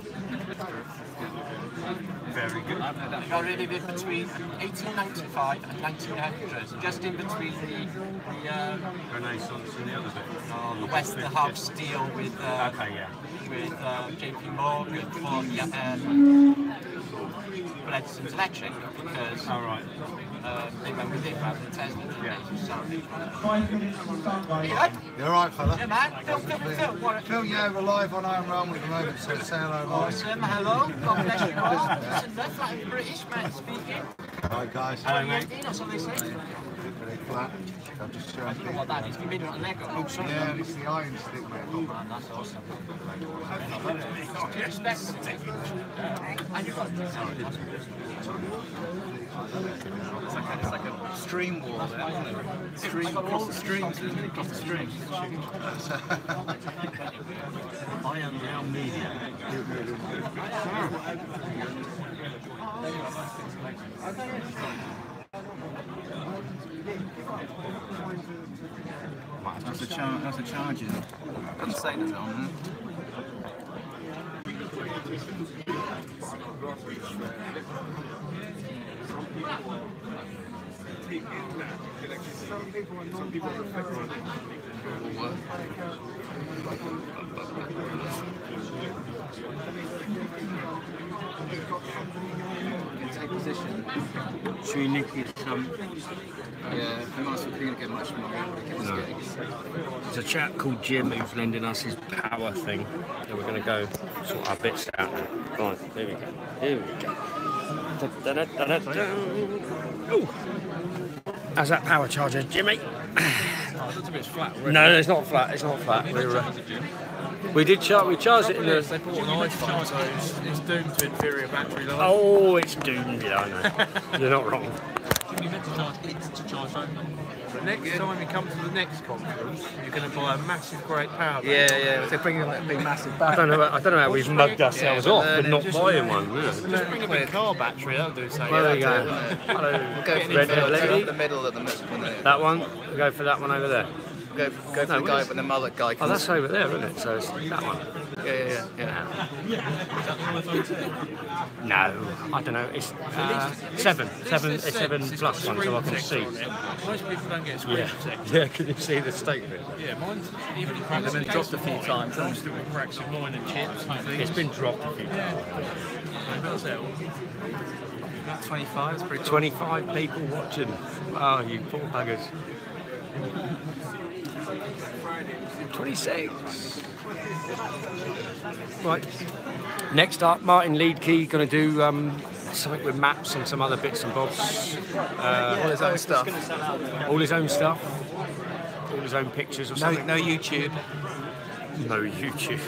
Very good. We got rid of it between 1895 and 1900, just in between the Renaissance and the other bit. the Westinghouse deal with JP Morgan for Edison's Electric, because they went with it rather than Tesla. Yeah. 5 minutes to start, guys. You alright, fella? Yeah, man. Phil, yeah, we're live on Iron Realm at the moment, so say hello, Mike. Awesome, hello. God bless you all. Listen, that's like British man speaking. Hi, guys. Hello, mate. That's what they say. Pretty flat. I've just shown you. What that is, you made it on Lego. Oh, sorry. Yeah, it's the iron stick, mate. Oh, man, that's awesome. Respect it. And you've got It's like a stream wall there, isn't it? Stream across the streams, isn't it? Across the streams. I am now media. That's a charge, isn't it? Doesn't say that on Take position. Should we nick it some? Yeah, we might not going to get much more. No. There's a chap called Jim who's lending us his power thing. So we're going to go sort our bits out. Right, here we go. Here we go. Ooh. How's that power charger, Jimmy? Oh, it's a bit flat. Really. No, it's not flat. It's not flat. We charged it in the. They bought an iPhone, so it's doomed to inferior battery life. Oh, it's doomed. Yeah, I know. You're not wrong. You meant to charge it to charge home. The next time you come to the next conference, you're going to buy a massive, great power bank. Yeah. They're bringing like a big, massive battery. I don't know how we've mugged ourselves off with not buying one. Just bring a big car battery. That'll do something. Well, there you go. Hello. We'll go for Red the lady. middle at the middle. That one. We'll go for that one over there. go for the guy with the mullet guy. Oh, that's over there, isn't it? So it's that one. Yeah. No, I don't know. It's 7. It's 7 plus 1, so I can see. Most people don't get screen protected. Yeah, can you see the statement? Yeah, mine's even They've been dropped a few times. I'm still with cracks of mine and chips and things. It's been dropped a few times. About that. About 25, it's pretty cool. 25 people watching. Oh, you poor buggers. 26. Right. Next up, Martin Leedkey going to do something with maps and some other bits and bobs. All his own stuff. All his own stuff. All his own pictures or something. No YouTube. No YouTube.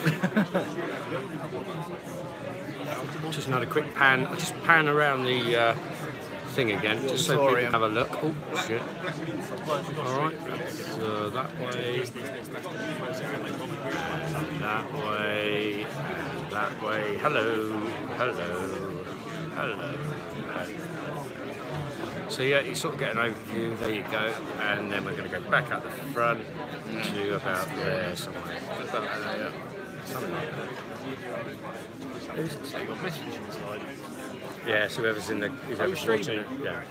Just another quick pan. I'll just pan around the thing again, just so people can have a look. Oh, shit. Alright, so that way. That way. That way. Hello. Hello. Hello. So yeah, you sort of get an overview, there you go, and then we're going to go back out the front to about there somewhere. Something like that. Yeah, so whoever's in the watching it, yeah.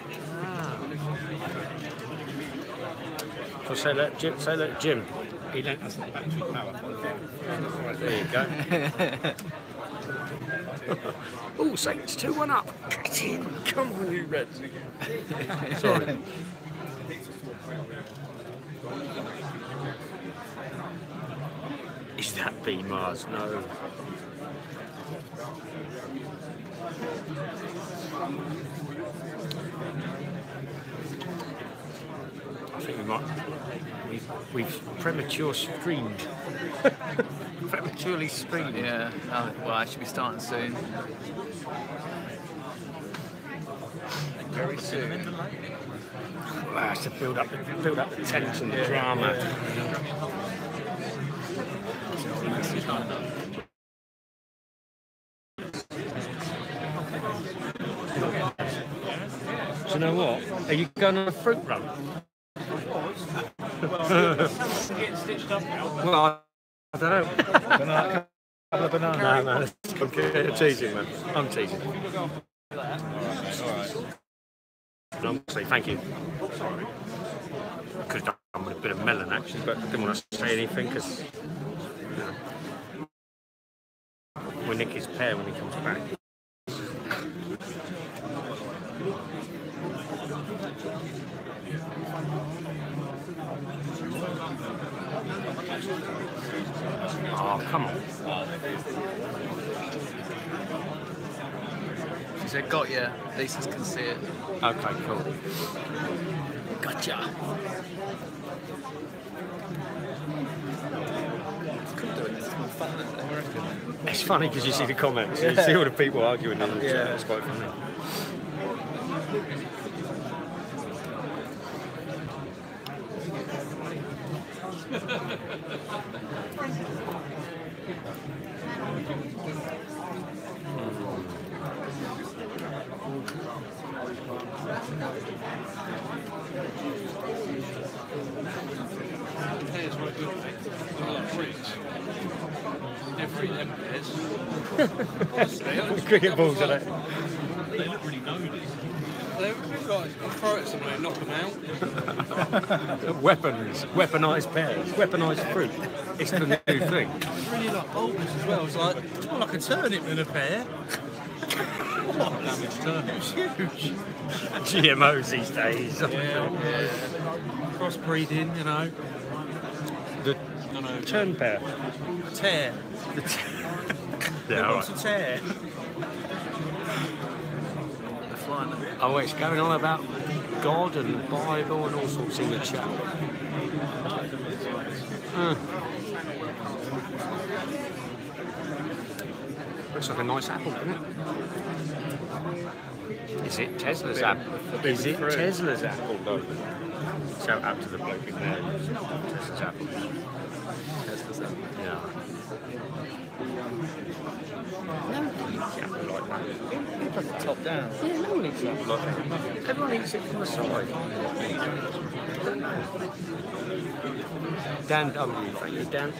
So say that Jim. He don't that's not battery power. There you go. Oh, Saints 2-1 up. Get in. Come on, you Reds. Sorry. Is that B Mars? No. I think we might. We've premature streamed. Prematurely streamed. Yeah. Well, I should be starting soon. Very soon. Wow, it's to build up the tension, the drama. Do you know what? Are you going on a fruit run? Well, I don't know. Couple of bananas. No, man. I'm teasing, man. I'm teasing. I'm say thank you. Could have done with a bit of melon actually, but I didn't want to say anything because we'll nick his pear when he comes back. Oh, come on. She said, got ya. Lisa's can see it. Okay, cool. Gotcha. It's funny because you see the comments, you see all the people arguing in the chat, it's quite funny. Cricket balls, are they? They look really loaded. They look like I'll throw it somewhere and knock them out. Weapons, weaponised pears, weaponised fruit. It's the new thing. It's really like bulbous as well. It's like a turnip in a pear. What damage turnip? It's huge. GMOs these days. Yeah. Crossbreeding, you know. The turn pear. Tear. Yeah, all What's right. a tear? Oh, it's going on about God and Bible and all sorts in the chat. Looks like a nice apple, doesn't it? Is it Tesla's apple? Is it Tesla's apple, though? Shout out to the bloke in there. Tesla's apple. Tesla's apple. Yeah. Top down. Yeah, no one eats apple like that. Everyone eats it from the side. Dan W, thank you, Dan.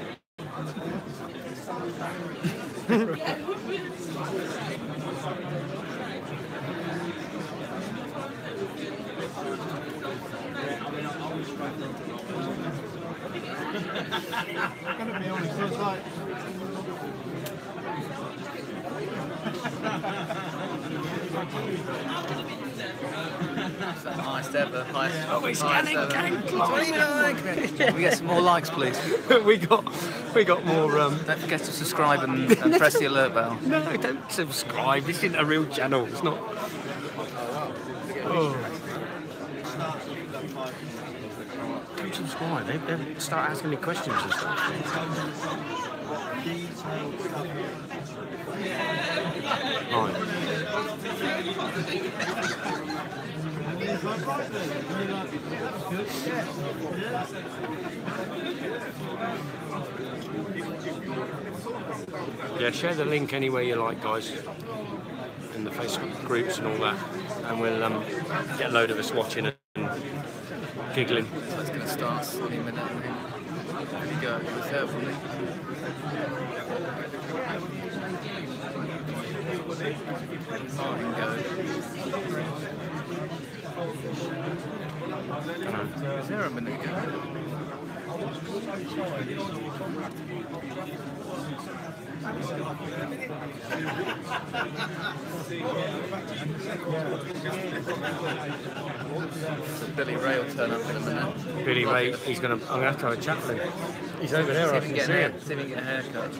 Gonna be honest, it's like It's the highest ever. Highest Can we get some more likes, please? we got more. Don't forget to subscribe and press the alert bell. No, don't subscribe. This isn't a real channel. It's not. Oh. Don't subscribe. They start asking me questions and stuff. Yeah, share the link anywhere you like, guys, in the Facebook groups and all that, and we'll get a load of us watching and giggling. So it's going to start any minute. There we go. It was helpful. Is there a minute ago? Billy Ray will turn up in a minute. Billy Ray, I'm going to have to have a chat with him. He's over there, I can see him. See if he can get a haircut.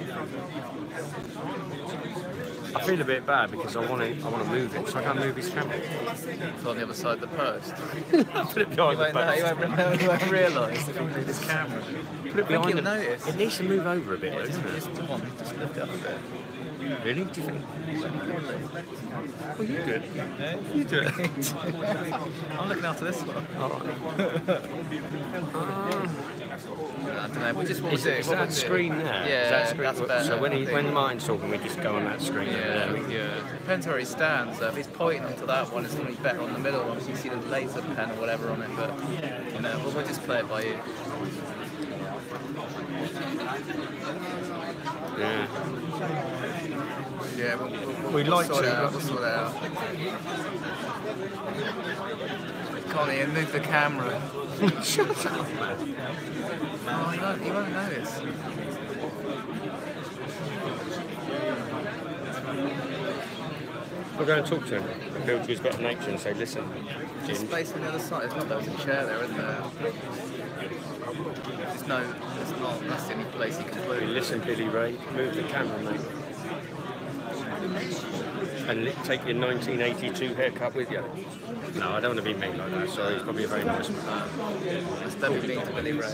I feel a bit bad because I want to move it, so I can't move his camera. It's on the other side of the post. Put it behind the post. You won't realise if you move this camera. Put it behind the notice. It needs to move over a bit, though, doesn't it? Just lift it up a bit. Really? Do you think? Well, you do it. You do it. I'm looking after this one. I don't know. We just want to do. Is that screen there? Yeah, that's better. So when Martin's talking, we just go on that screen. Yeah, depends where he stands. If he's pointing onto that one, it's going to be better on the middle one. So you see the laser pen or whatever on it. But you know, we'll just play it by ear. Yeah. Yeah, we'd like sort to. It out. We'll sort it out. Connie, move the camera. Shut up, man. Oh, he won't notice. We'll go and talk to him. Appeal to his better nature and say, listen. There's space on the other side. There's not a chair there, isn't there? There's not. That's the only place he can put it. Listen, Billy Ray, move the camera, mate. And take your 1982 haircut with you. No, I don't want to be mean like that. Sorry, he's probably a very nice man. That's definitely mean to Billy Ray.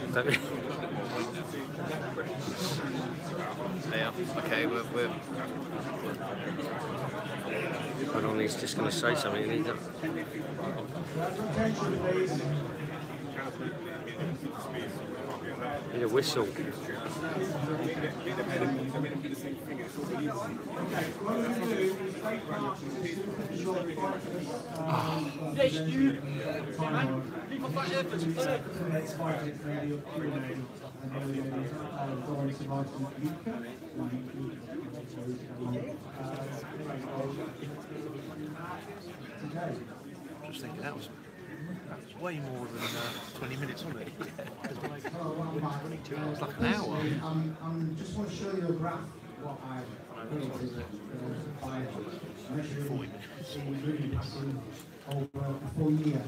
Yeah. Okay, we're. Hold on, he's just going to say something. Need a whistle. Just thinking that was way more than 20 minutes, wasn't it? It was like an hour. I just want to show you a graph what I've created by measuring the moving passing over a full year.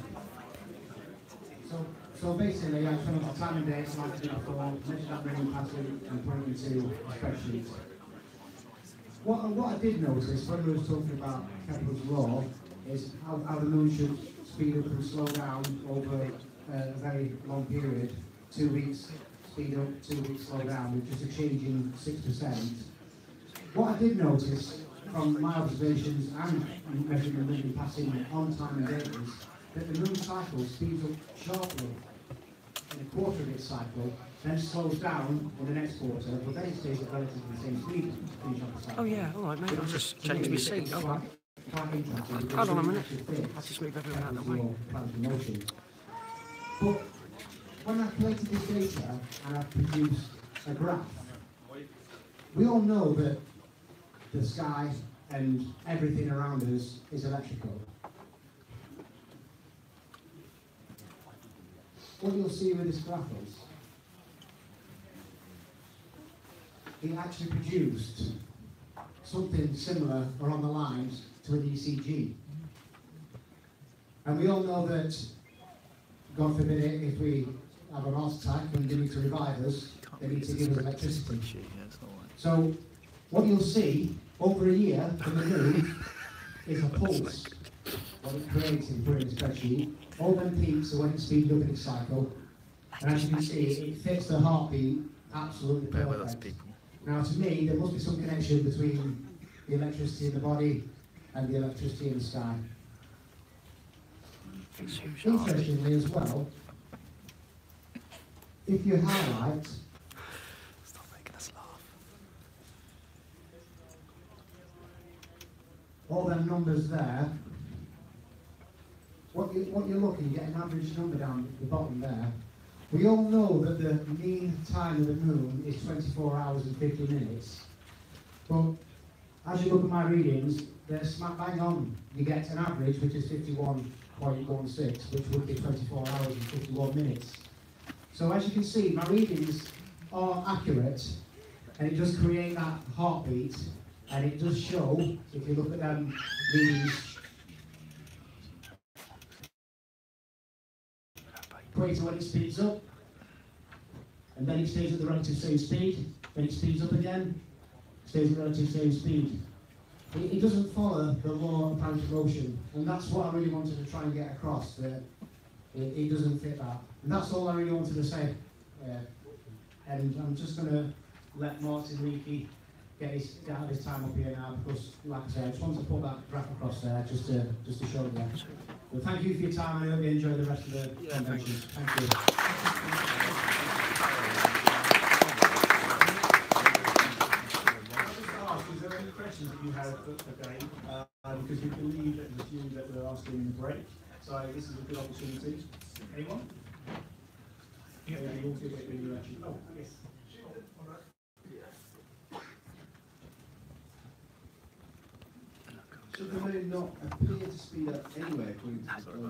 So basically, I spent a time and dates like I did before, measured that moving passing and put it into spreadsheets. What I did notice when we were talking about Kepler's law is how the moon should speed up and slow down over a very long period. 2 weeks speed up, 2 weeks slow down, with just a change in 6%. What I did notice from my observations and measuring the moon passing on time and date is that the moon cycle speeds up sharply in a quarter of its cycle then slows down in the next quarter, but then it stays at relatively the same speed. Finish off the cycle. Oh yeah, all right, mate. I'll just change my seat. Hold on. Hold on a minute. I'll just move everyone out of the way. But when I've collected this data and I've produced a graph, we all know that the sky and everything around us is electrical. What you'll see with this graph is it actually produced something similar along the lines to an ECG. And we all know that, God forbid it, if we have an heart attack and they need to revive us, they need to give us electricity. So what you'll see over a year from the moon is a pulse, what it creates in the spreadsheet. All them peaks are when it's speeding up in its cycle, and as you can see, it fits the heartbeat absolutely perfect. Now to me, there must be some connection between the electricity in the body and the electricity in the sky. Interestingly as well, if you highlight, stop making us laugh. All them numbers there, what you're looking, you get an average number down at the bottom there. We all know that the mean time of the moon is 24 hours and 50 minutes. But as you look at my readings, they're smack bang on. You get an average, which is 51.16, which would be 24 hours and 51 minutes. So as you can see, my readings are accurate, and it does create that heartbeat, and it does show, if you look at them readings, equator when it speeds up, and then it stays at the relative same speed, then it speeds up again, stays at the relative same speed. It doesn't follow the law of apparent motion, and that's what I really wanted to try and get across, that it doesn't fit that. And that's all I really wanted to say. And I'm just going to let Martin Leakey get out of his time up here now, because, like I said, I just wanted to put that graph across there just to show you that. Well, thank you for your time, and I hope you enjoy the rest of the convention. Thank you. Is there any questions that you have again? Because we believe and assume that we're asking in the break. So this is a good opportunity. Anyone? Yeah, you also get when you actually. Oh, yes. Should the moon not appear to speed up anyway according to the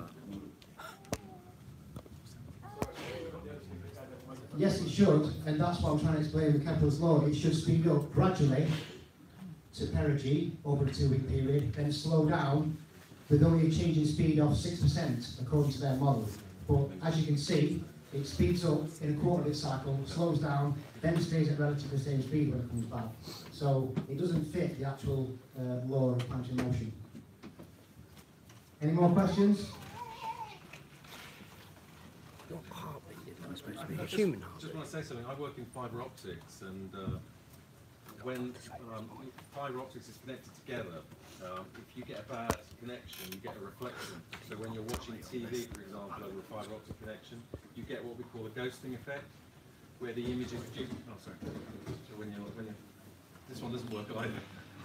Yes, it should, and that's what I'm trying to explain with Kepler's law. It should speed up gradually to perigee over a 2-week period, then slow down with only a change in speed of 6% according to their model. But as you can see, it speeds up in a quarter of its cycle, slows down, then stays at relatively the same speed when it comes back. So it doesn't fit the actual law of planetary motion. Any more questions? What heartbeat is that supposed to be? A human heartbeat? I just want to say something. I work in fibre optics, and when fibre optics is connected together, if you get a bad connection, you get a reflection. So when you're watching TV, for example, over a fibre optic connection, you get what we call a ghosting effect, where the image is produced. Oh, sorry. So when you're this one doesn't work either.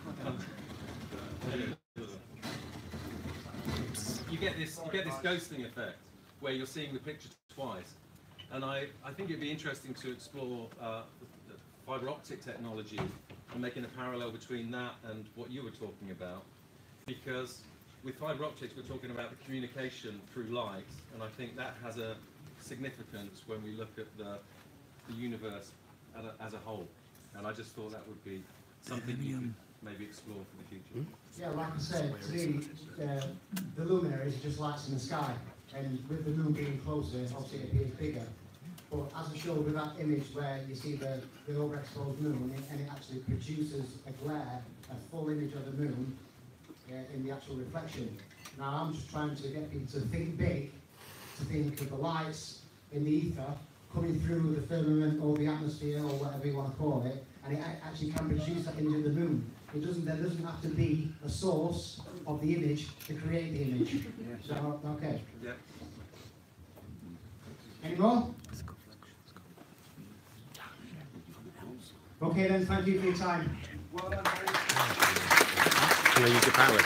You get this ghosting effect where you're seeing the picture twice, and I think it'd be interesting to explore the fibre optic technology and making a parallel between that and what you were talking about, because with fibre optics we're talking about the communication through light, and I think that has a significance when we look at the universe as a whole, and I just thought that would be something you could maybe explore for the future. Yeah, like I said, to me, the luminaries are just lights in the sky, and with the moon being closer, obviously it appears bigger. But as I showed with that image where you see the overexposed moon, and it actually produces a glare, a full image of the moon in the actual reflection. Now I'm just trying to get people to think big, to think of the lights in the ether coming through the firmament or the atmosphere or whatever you want to call it, and it actually can produce that image of the moon. There doesn't have to be a source of the image to create the image. So, okay. Yeah. Any more? Okay then, thank you for your time. Can I use your power?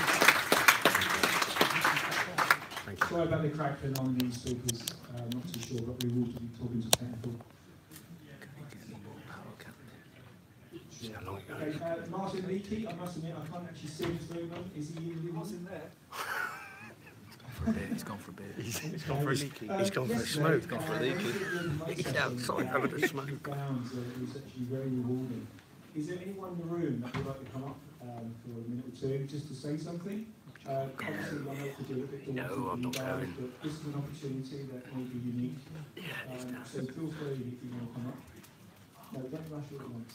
Sorry about the cracking on these speakers. Not too sure, but we will be talking to technical. Okay, Martin Leakey, I must admit, I can't actually see him through them. Is he in the What's in there? He's gone for a beer. He's gone for a leaky. He's gone for a smoke. He's gone for a leaky. He's outside having a smoke. It was actually very rewarding. Is there anyone in the room that would like to come up for a minute or two just to say something? Obviously, one has to do it a bit No, I'm not going. but this is an opportunity that may be unique. So feel free if you want to come up. No, don't rush it at once.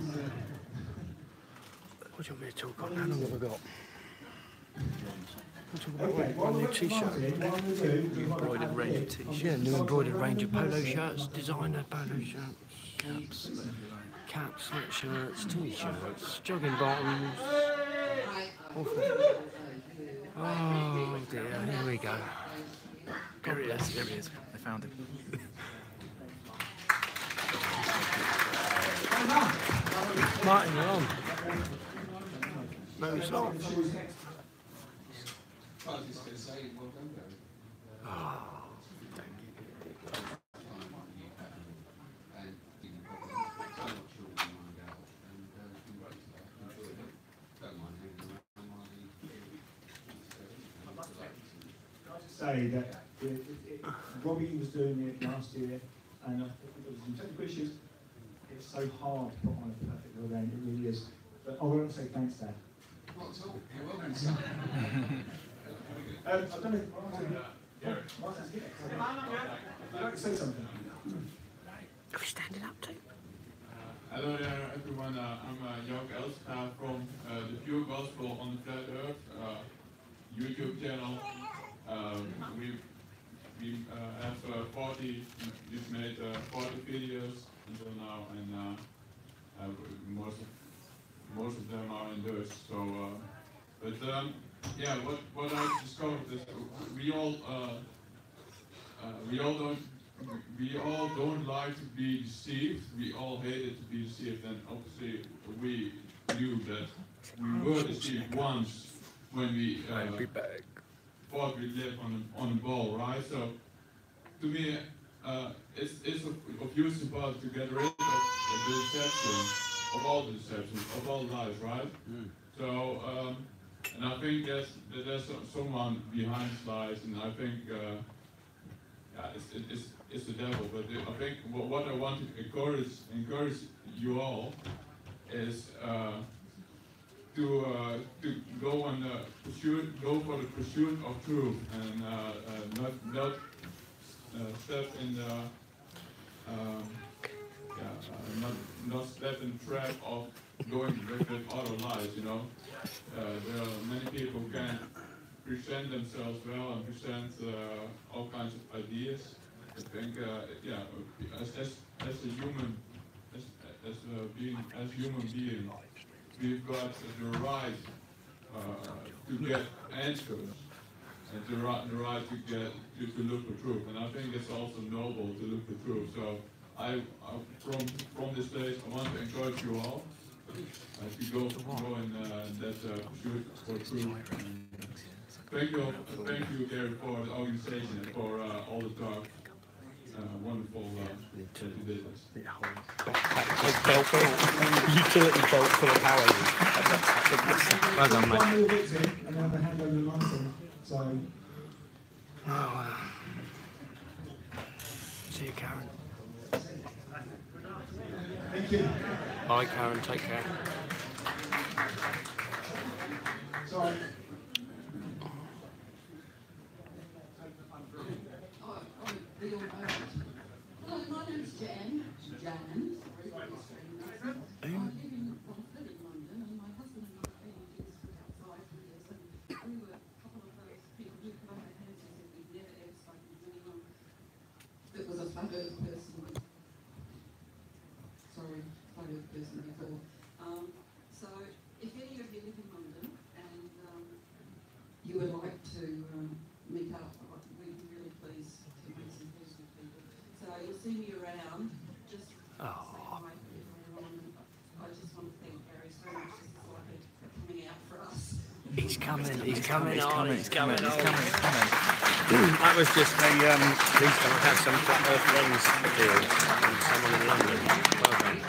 What do you want me to talk about? How long have I got? Okay, one new t-shirt. Embroidered range of t-shirts. Yeah, new embroidered range of polo shirts, designer polo shirts, caps, sweatshirts, t-shirts, jogging bottoms. Awful. Oh dear, here we go. There he is, there he is. They found him. Martin, you're on. No, he's not. Say that Robbie was doing it last year, and I think there was some technical issues. It's so hard to put on a perfect event, it really is. But I want to say thanks, Dad. Not at all. You're welcome, sir. I don't know, Martin's here. Would you like to say something? Are we standing up too? Hello there, everyone. I'm Jörg Elstra from the Pure Gospel on the Flat Earth YouTube channel. We have 40. We've made 40 videos until now, and most of them are in Dutch. So, yeah, what I discovered is we all don't like to be deceived. We all hated to be deceived, and obviously we knew that we were deceived once when we thought we lived on the ball, right? So, to me, it's of use about to get rid of the deception, of all the deceptions, of all lies, right? So, and I think there's someone behind these lies, and I think it's the devil. But I think what I want to encourage you all is to go on the pursuit, go for the pursuit of truth, and not step in the not step in the trap of going with other lies. You know, there are many people who can present themselves well and present all kinds of ideas. I think, yeah, as human beings, we've got the right to get answers and the right to look for truth. And I think it's also noble to look for truth. So from this place, I want to encourage you all to go in that pursuit for truth. Thank you, Gary, for the organization and for all the talk. Wonderful to do this. Utility belt full of power. Well done, mate. One more victim, and then I'll hand over to Martin. So, see you, Karen. thank you. Bye, Karen. Take care. Sorry. Hello, my name's Jan. Sorry, I live in London, and my husband and I have been in this outside for years, and we were a couple of those people who put up their hands and said we've never ever spoken to anyone that was a flat earth person. Sorry, flat earth person before. So, if any of you live in London and you would like to meet up, we'd be really pleased to meet some personal people. So you'll see me around. Just say hi if you're on coming on. He's coming. That was just a, these guys had some flat earth friends deal from someone in London. Well done.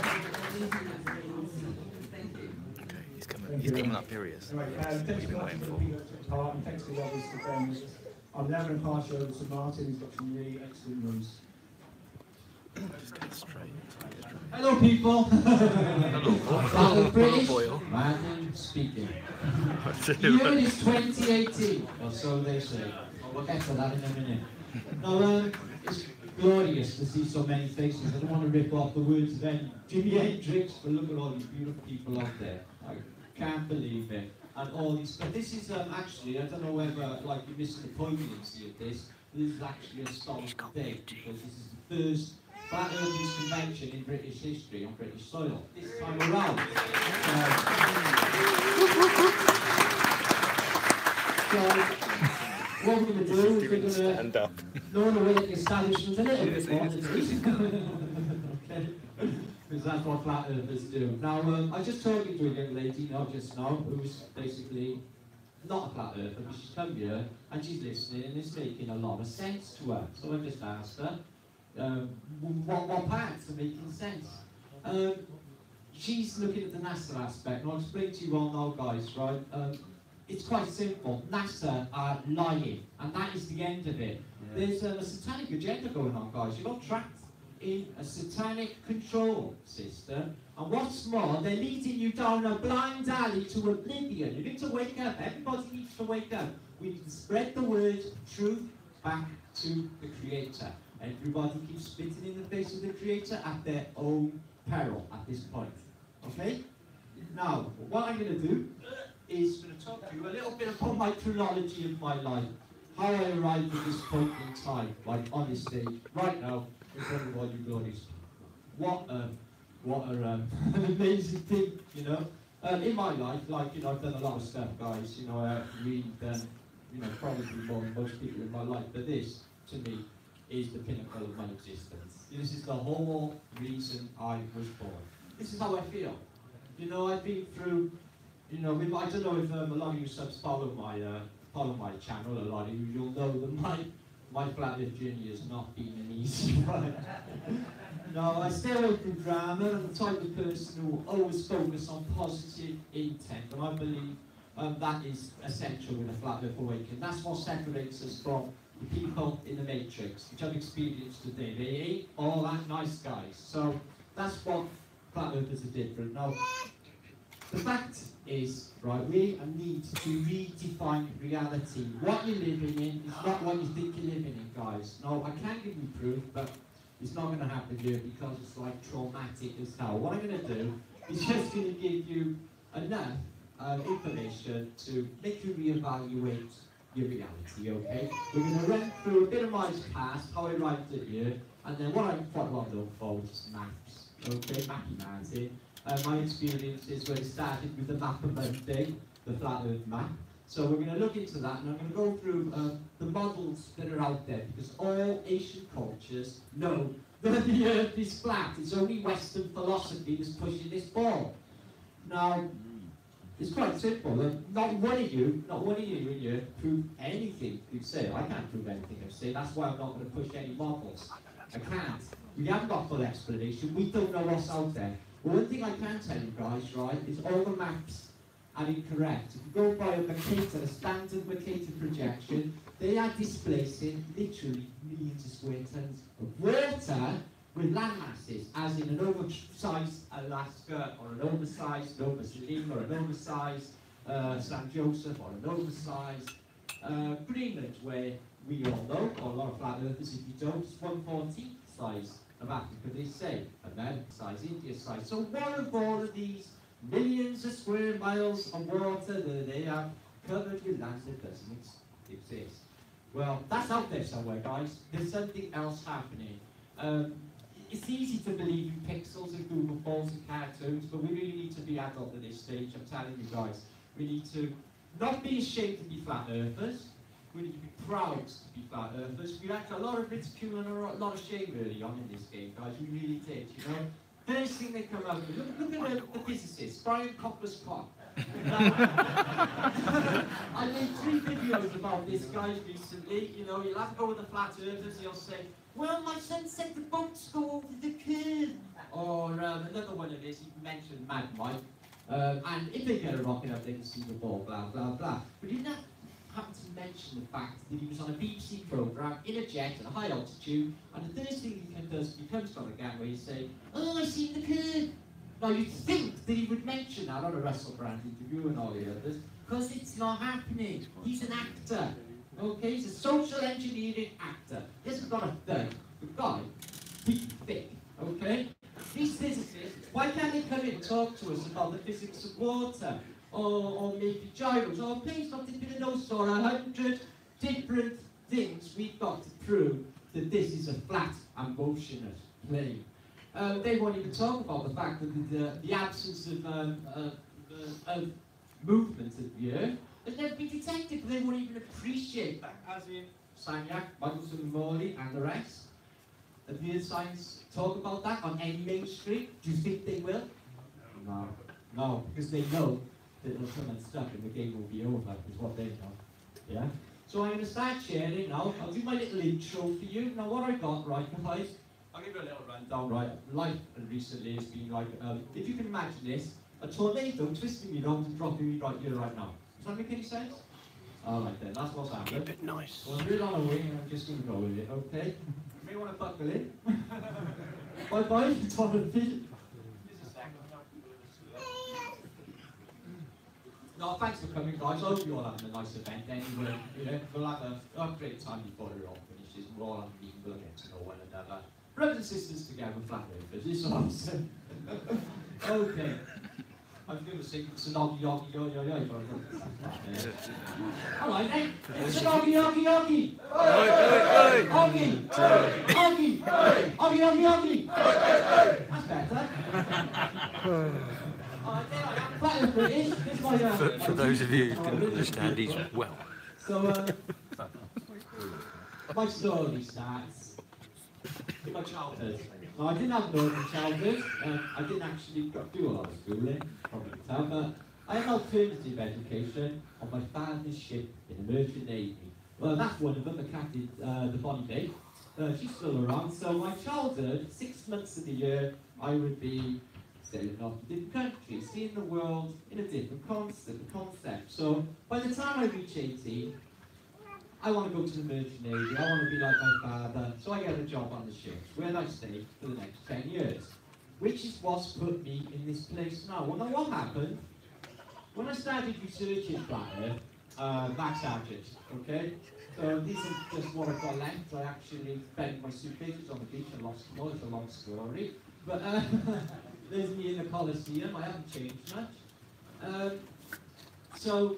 Okay, he's coming. He's coming up, here he is. Anyway, What thanks you've been waiting for. and thanks to the others for friends. I'm now going to pass you over to Martin, who's got some really excellent news. Just get straight. Hello, people. Hello, British Boyle. Martin speaking. The year is 2018, or so they say. We'll get to that in a minute. Now, it's glorious to see so many faces. I don't want to rip off the words of Jimi Hendrix, but look at all these beautiful people out there. I can't believe it. And all these, but this is actually, I don't know whether like you missed the poignancy of this. This is actually a historic day because this is the first Flat Earthers Convention in British history on British soil. This time around. So what we're going to do is we're going to stand up. lower the weight establishment a little bit more. Okay. Because that's what flat earthers do. Now, I just talking to a young lady just now, who's basically not a flat earther, but she's come here and she's listening and it's making a lot of sense to her. So I just asked her, what parts are making sense? She's looking at the NASA aspect, and I'll explain to you all now, guys, right? It's quite simple. NASA are lying, and that is the end of it. Yeah. There's a satanic agenda going on, guys. You're not trapped in a satanic control system, and what's more, they're leading you down a blind alley to oblivion. You need to wake up. Everybody needs to wake up. We need to spread the word truth back to the Creator. Everybody keeps spitting in the face of the Creator at their own peril at this point. Okay? Now, what I'm going to do is going to talk to you a little bit about my chronology of my life. How I arrived at this point in time, like on this stage, right now, in front of all you glories. What an amazing thing, you know. In my life, like, you know, I've done a lot of stuff, guys. You know, I've really done, you know, probably more than most people in my life. But this, to me, is the pinnacle of my existence. This is the whole reason I was born. This is how I feel. You know, I've been through, you know, I don't know if a lot of you subs follow my channel. A lot of you, you'll know that my flat earth journey has not been an easy one. No, I stay away from drama. I'm the type of person who will always focus on positive intent, and I believe that is essential in a flat earth awakening. That's what separates us from the people in the Matrix, which I've experienced today. They ain't all that nice, guys. So that's what flat earthers are different. Now, the fact is, right, we need to redefine reality. What you're living in is not what you think you're living in, guys. No, I can't give you proof, but it's not going to happen here because it's like traumatic as hell. What I'm going to do is just going to give you enough information to make you reevaluate your reality, okay? We're going to run through a bit of my past, how I arrived at here, and then what I'm quite well known for is maps, okay? Mappy Martin. My experiences where it started with the map of Monday, the flat earth map. So we're going to look into that, and I'm going to go through the models that are out there, because all Asian cultures know that the earth is flat. It's only Western philosophy that's pushing this ball. Now, it's quite simple. Not one of you in here prove anything you say. I can't prove anything I say. That's why I'm not going to push any models. I can't. We haven't got full explanation. We don't know what's out there. But one thing I can tell you guys, right, is all the maps are incorrect. If you go by a Mercator, a standard Mercator projection, they are displacing literally millions of square tons of water with land masses, as in an oversized Alaska, or an oversized Nova Salim, or an oversized San Joseph, or an oversized Greenland, where we all know, or a lot of flat earthers, if you don't, it's 1/14 size of Africa, they say, America size, India size. So what of all of these millions of square miles of water that they are covered with land that doesn't exist? Well, that's out there somewhere, guys. There's something else happening. It's easy to believe in pixels and Google Balls and cartoons, but we really need to be adult at this stage. I'm telling you guys, we need to not be ashamed to be flat earthers. We need to be proud to be flat earthers. We had a lot of ridicule and a lot of shame early on in this game, guys. We really did, you know. First thing they come out with, look at the physicist, Brian Copler's clock. I made 3 videos about this guy recently. You know, you'll have to go with the flat earthers, he'll say, well, my son said the boats go over the curve. Or another one of his, he mentioned Magmite. And if they get a rocket up, they can see the ball, blah, blah, blah. But he didn't happen to mention the fact that he was on a BBC programme in a jet at a high altitude, and the first thing he does, he comes from the gangway, he say, oh, I see the curve. Now, you'd think that he would mention that on a Russell Brand interview and all the others, because it's not happening. He's an actor, okay? He's a social engineering actor. He hasn't got a thing. The guy, he's thick, okay? These physicists, why can't they come in and talk to us about the physics of water? Or maybe gyros, or please not in those or 100 different things we've got to prove that this is a flat and motionless plane. They won't even talk about the fact that the absence of movement of the Earth has never been detected. They won't even appreciate that, as in Sagnac, Michelson and Morley, and the rest. Have you heard science talk about that on any mainstream? Do you think they will? No. No, because they know that it'll come unstuck and the game will be over, is what they know. Yeah? So I'm going to start sharing now. I'll do my little intro for you. Now what I got, right, guys, I'll give you a little rundown, right? Life recently has been like, if you can imagine this, a tornado twisting me around and dropping me right here, right now. Does that make any sense? Alright then, that's what's happening. Keep it nice. Well, I'm real on a wing and I'm just going to go with it, okay? You may want to buckle in. Bye-bye, Tom and Pete. No, thanks for coming, guys. I hope you're all having a nice event anyway. You know, we'll have a great time before it all finishes. We're all having people get to know one another. Brothers and sisters together, flat earthers, this is what I'm saying. Okay. I'm going to sing Sonoggy Yoggy Yo Yo Yo. Alright then. Sonoggy Yoggy Yoggy. Oggy. Oggy. Oggy Oggy Oggy. That's better. For those of you who didn't understand, he's well. So, my story starts in my childhood. Now, I didn't have an ordinary childhood. I didn't actually do a lot of schooling, probably can tell, but I had an alternative education on my father's ship in the Merchant Navy. Well, that's one of them, the captain, the Bonnie Bay. She's still around. So, my childhood, 6 months of the year, I would be sailing off to different countries, seeing the world in a different concept. So by the time I reach 18, I want to go to the Merchant Navy, I want to be like my father, so I get a job on the ships, where I stay for the next 10 years. Which is what's put me in this place now. Well, now what happened? When I started researching flat Earth, Max Sargent, okay? So these are just what I've got left. I actually bent my suitcases on the beach and lost them all. It's a long story. But there's me in the Colosseum. I haven't changed much. So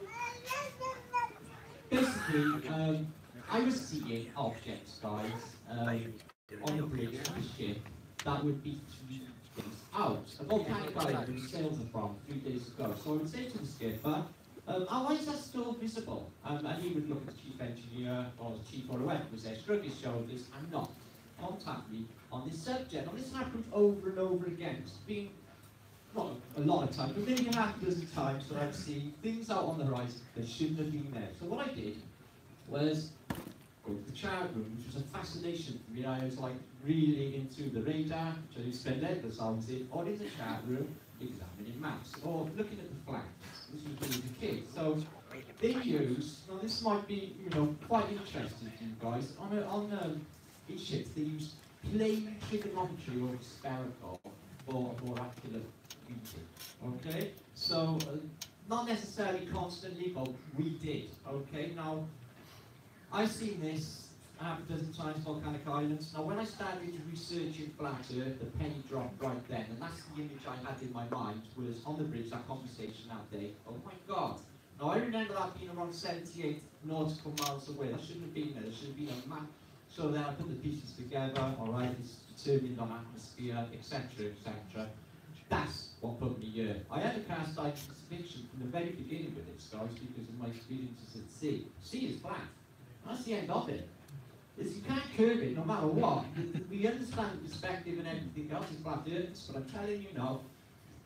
basically, I was seeing objects, guys, on the bridge of the ship that would be 3 days out. A volcanic island we sailed from 3 days ago. So I would say to the skipper, why is that still visible? And he would look at the chief engineer or the chief or whoever was there, shrug his shoulders and not contact me on this subject. Now this happens over and over again. It's been not a lot of times, but maybe a half dozen times that I've seen things out on the horizon that shouldn't have been there. So what I did was go to the chart room, which was a fascination for me. I was like really into the radar, which I used to spend endless hours in, or in the chart room, examining maps, or looking at the flags. This was really the kid. So they use, now this might be, you know, quite interesting to you guys, on these ships they use plane trigonometry or spherical for more accurate beauty. Okay? So not necessarily constantly, but we did. Okay? Now I've seen this half a dozen times, volcanic islands. Now when I started researching flat Earth, the penny dropped right then, and that's the image I had in my mind, was on the bridge, that conversation that day. Oh my God. Now I remember that being around 78 nautical miles away. That shouldn't have been there. There should have been a map. So then I put the pieces together, alright, it's determined on atmosphere, etc., etc. That's what put me here. I had a cast iron crucifixion from the very beginning with this, guys, because of my experiences at sea. Sea is flat. That's the end of it. You can't curve it no matter what. We understand the perspective and everything else is flat Earth, but I'm telling you now,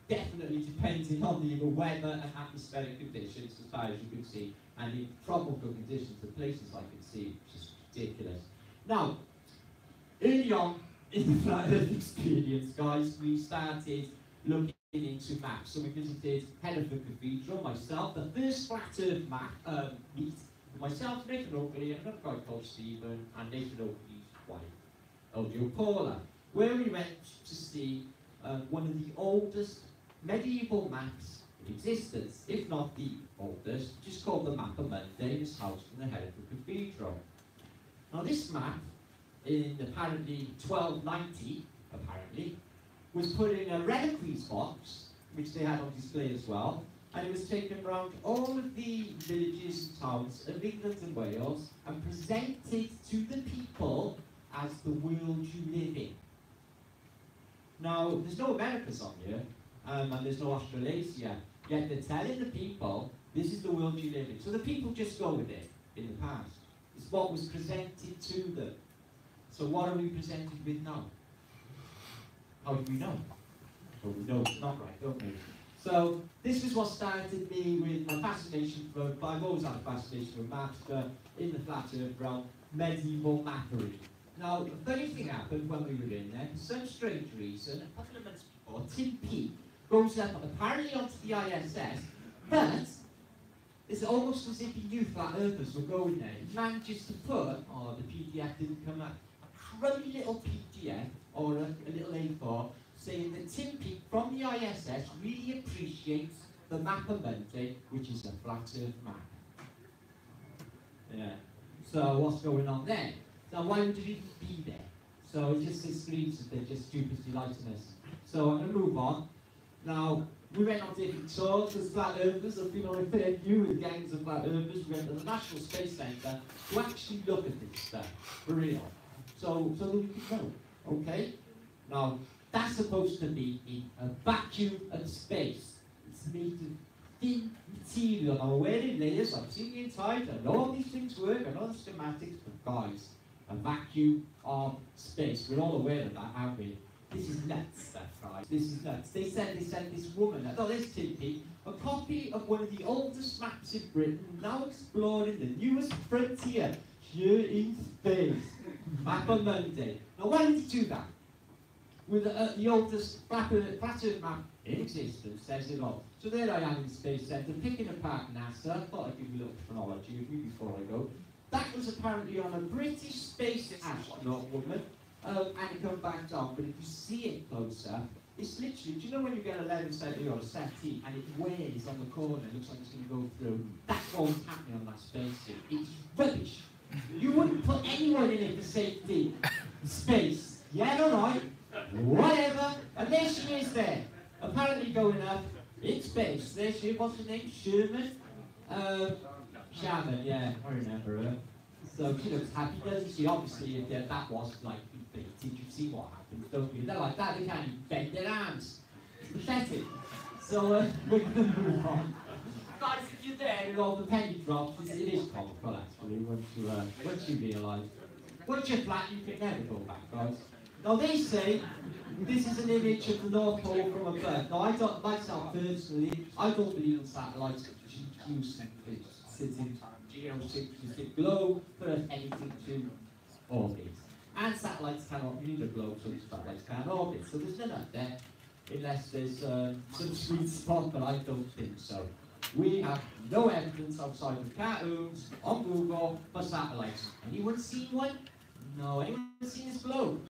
definitely depending on the weather and atmospheric conditions as far as you can see, and in tropical conditions, the places I can see, just ridiculous. Now, early on in the Flat Earth experience, guys, we started looking into maps. So we visited Hereford Cathedral, myself, the first Flat Earth map meet, myself, Nathan Oakley, and another guy called Stephen, and Nathan Oakley's wife, Elgio Paula, where we went to see one of the oldest medieval maps in existence, if not the oldest, which is called the Map of Monday, this house in the Hereford Cathedral. Now this map, in apparently 1290, apparently, was put in a reliquaries box, which they had on display as well, and it was taken around all of the villages and towns of England and Wales and presented to the people as the world you live in. Now, there's no Americas on here, and there's no Australasia, yet they're telling the people, this is the world you live in. So the people just go with it in the past. It's what was presented to them. So what are we presented with now? How do we know? Well, we know it's not right, don't we? So this is what started me with my fascination for, I've always had a fascination with maps, but in the Flat Earth realm, medieval mappery. Now, the funny thing happened when we were in there, for some strange reason, a couple of months before, Tim Peake goes up apparently onto the ISS, but it's almost as if he knew Flat Earthers were going there. He manages to put, oh, the PDF didn't come up, a crummy little PDF, or a little A4, saying that Tim Peake from the ISS really appreciates the Map of Monday, which is a Flat Earth map. Yeah. So what's going on there? Now why would you even be there? So it just screams that they're just stupidly lighting us. So I'm going to move on. Now, we went on different tours as Flat Earthers. I've been on a fair few with gangs of Flat Earthers. We went to the National Space Centre to actually look at this stuff, for real. So that we could know, okay? Now, that's supposed to be in a vacuum of space. It's made of thin material. I'm aware in layers, I've seen the inside, I know how these things work, I know the schematics, but guys, a vacuum of space. We're all aware of that, aren't we? This is nuts, stuff, guys. This is nuts. They sent this woman, oh, there's Tim Peake, a copy of one of the oldest maps in Britain, now exploring the newest frontier here in space. Map on Monday. Now, why did he do that? With the oldest Flat Earth map in existence, says it all. So there I am in the Space Centre, picking apart NASA. I thought I'd give you a little chronology of you before I go. That was apparently on a British space astronaut woman, and it comes back down. But if you see it closer, it's literally, do you know when you get a 11 centimetre or a settee and it wears on the corner, it looks like it's going to go through? That's what's happening on that spacesuit. It's rubbish. You wouldn't put anyone in it for safety. Space. Yeah, all right. Whatever. And there she is there. Apparently going up in space. There she is. What's her name? Sherman? Sherman, yeah. I remember her. So she looks happy, doesn't she? Obviously, if that was like, did you see what happened? Don't you? They're like that. They can't even bend their arms. It's pathetic. So we're going to move on. Guys, if you're there and all the penny drops, it is comical actually, once you realise. Once you're flat, you can never go back, guys. Now they say this is an image of the North Pole from above. Now I don't, myself personally, I don't believe in satellites GQ sitting geocentric globe for anything to orbit. And satellites cannot need a globe, so satellites can't orbit. So there's none out there, unless there's some sweet spot, but I don't think so. We have no evidence outside of cartoons on Google for satellites. Anyone seen one? No. Anyone seen this globe?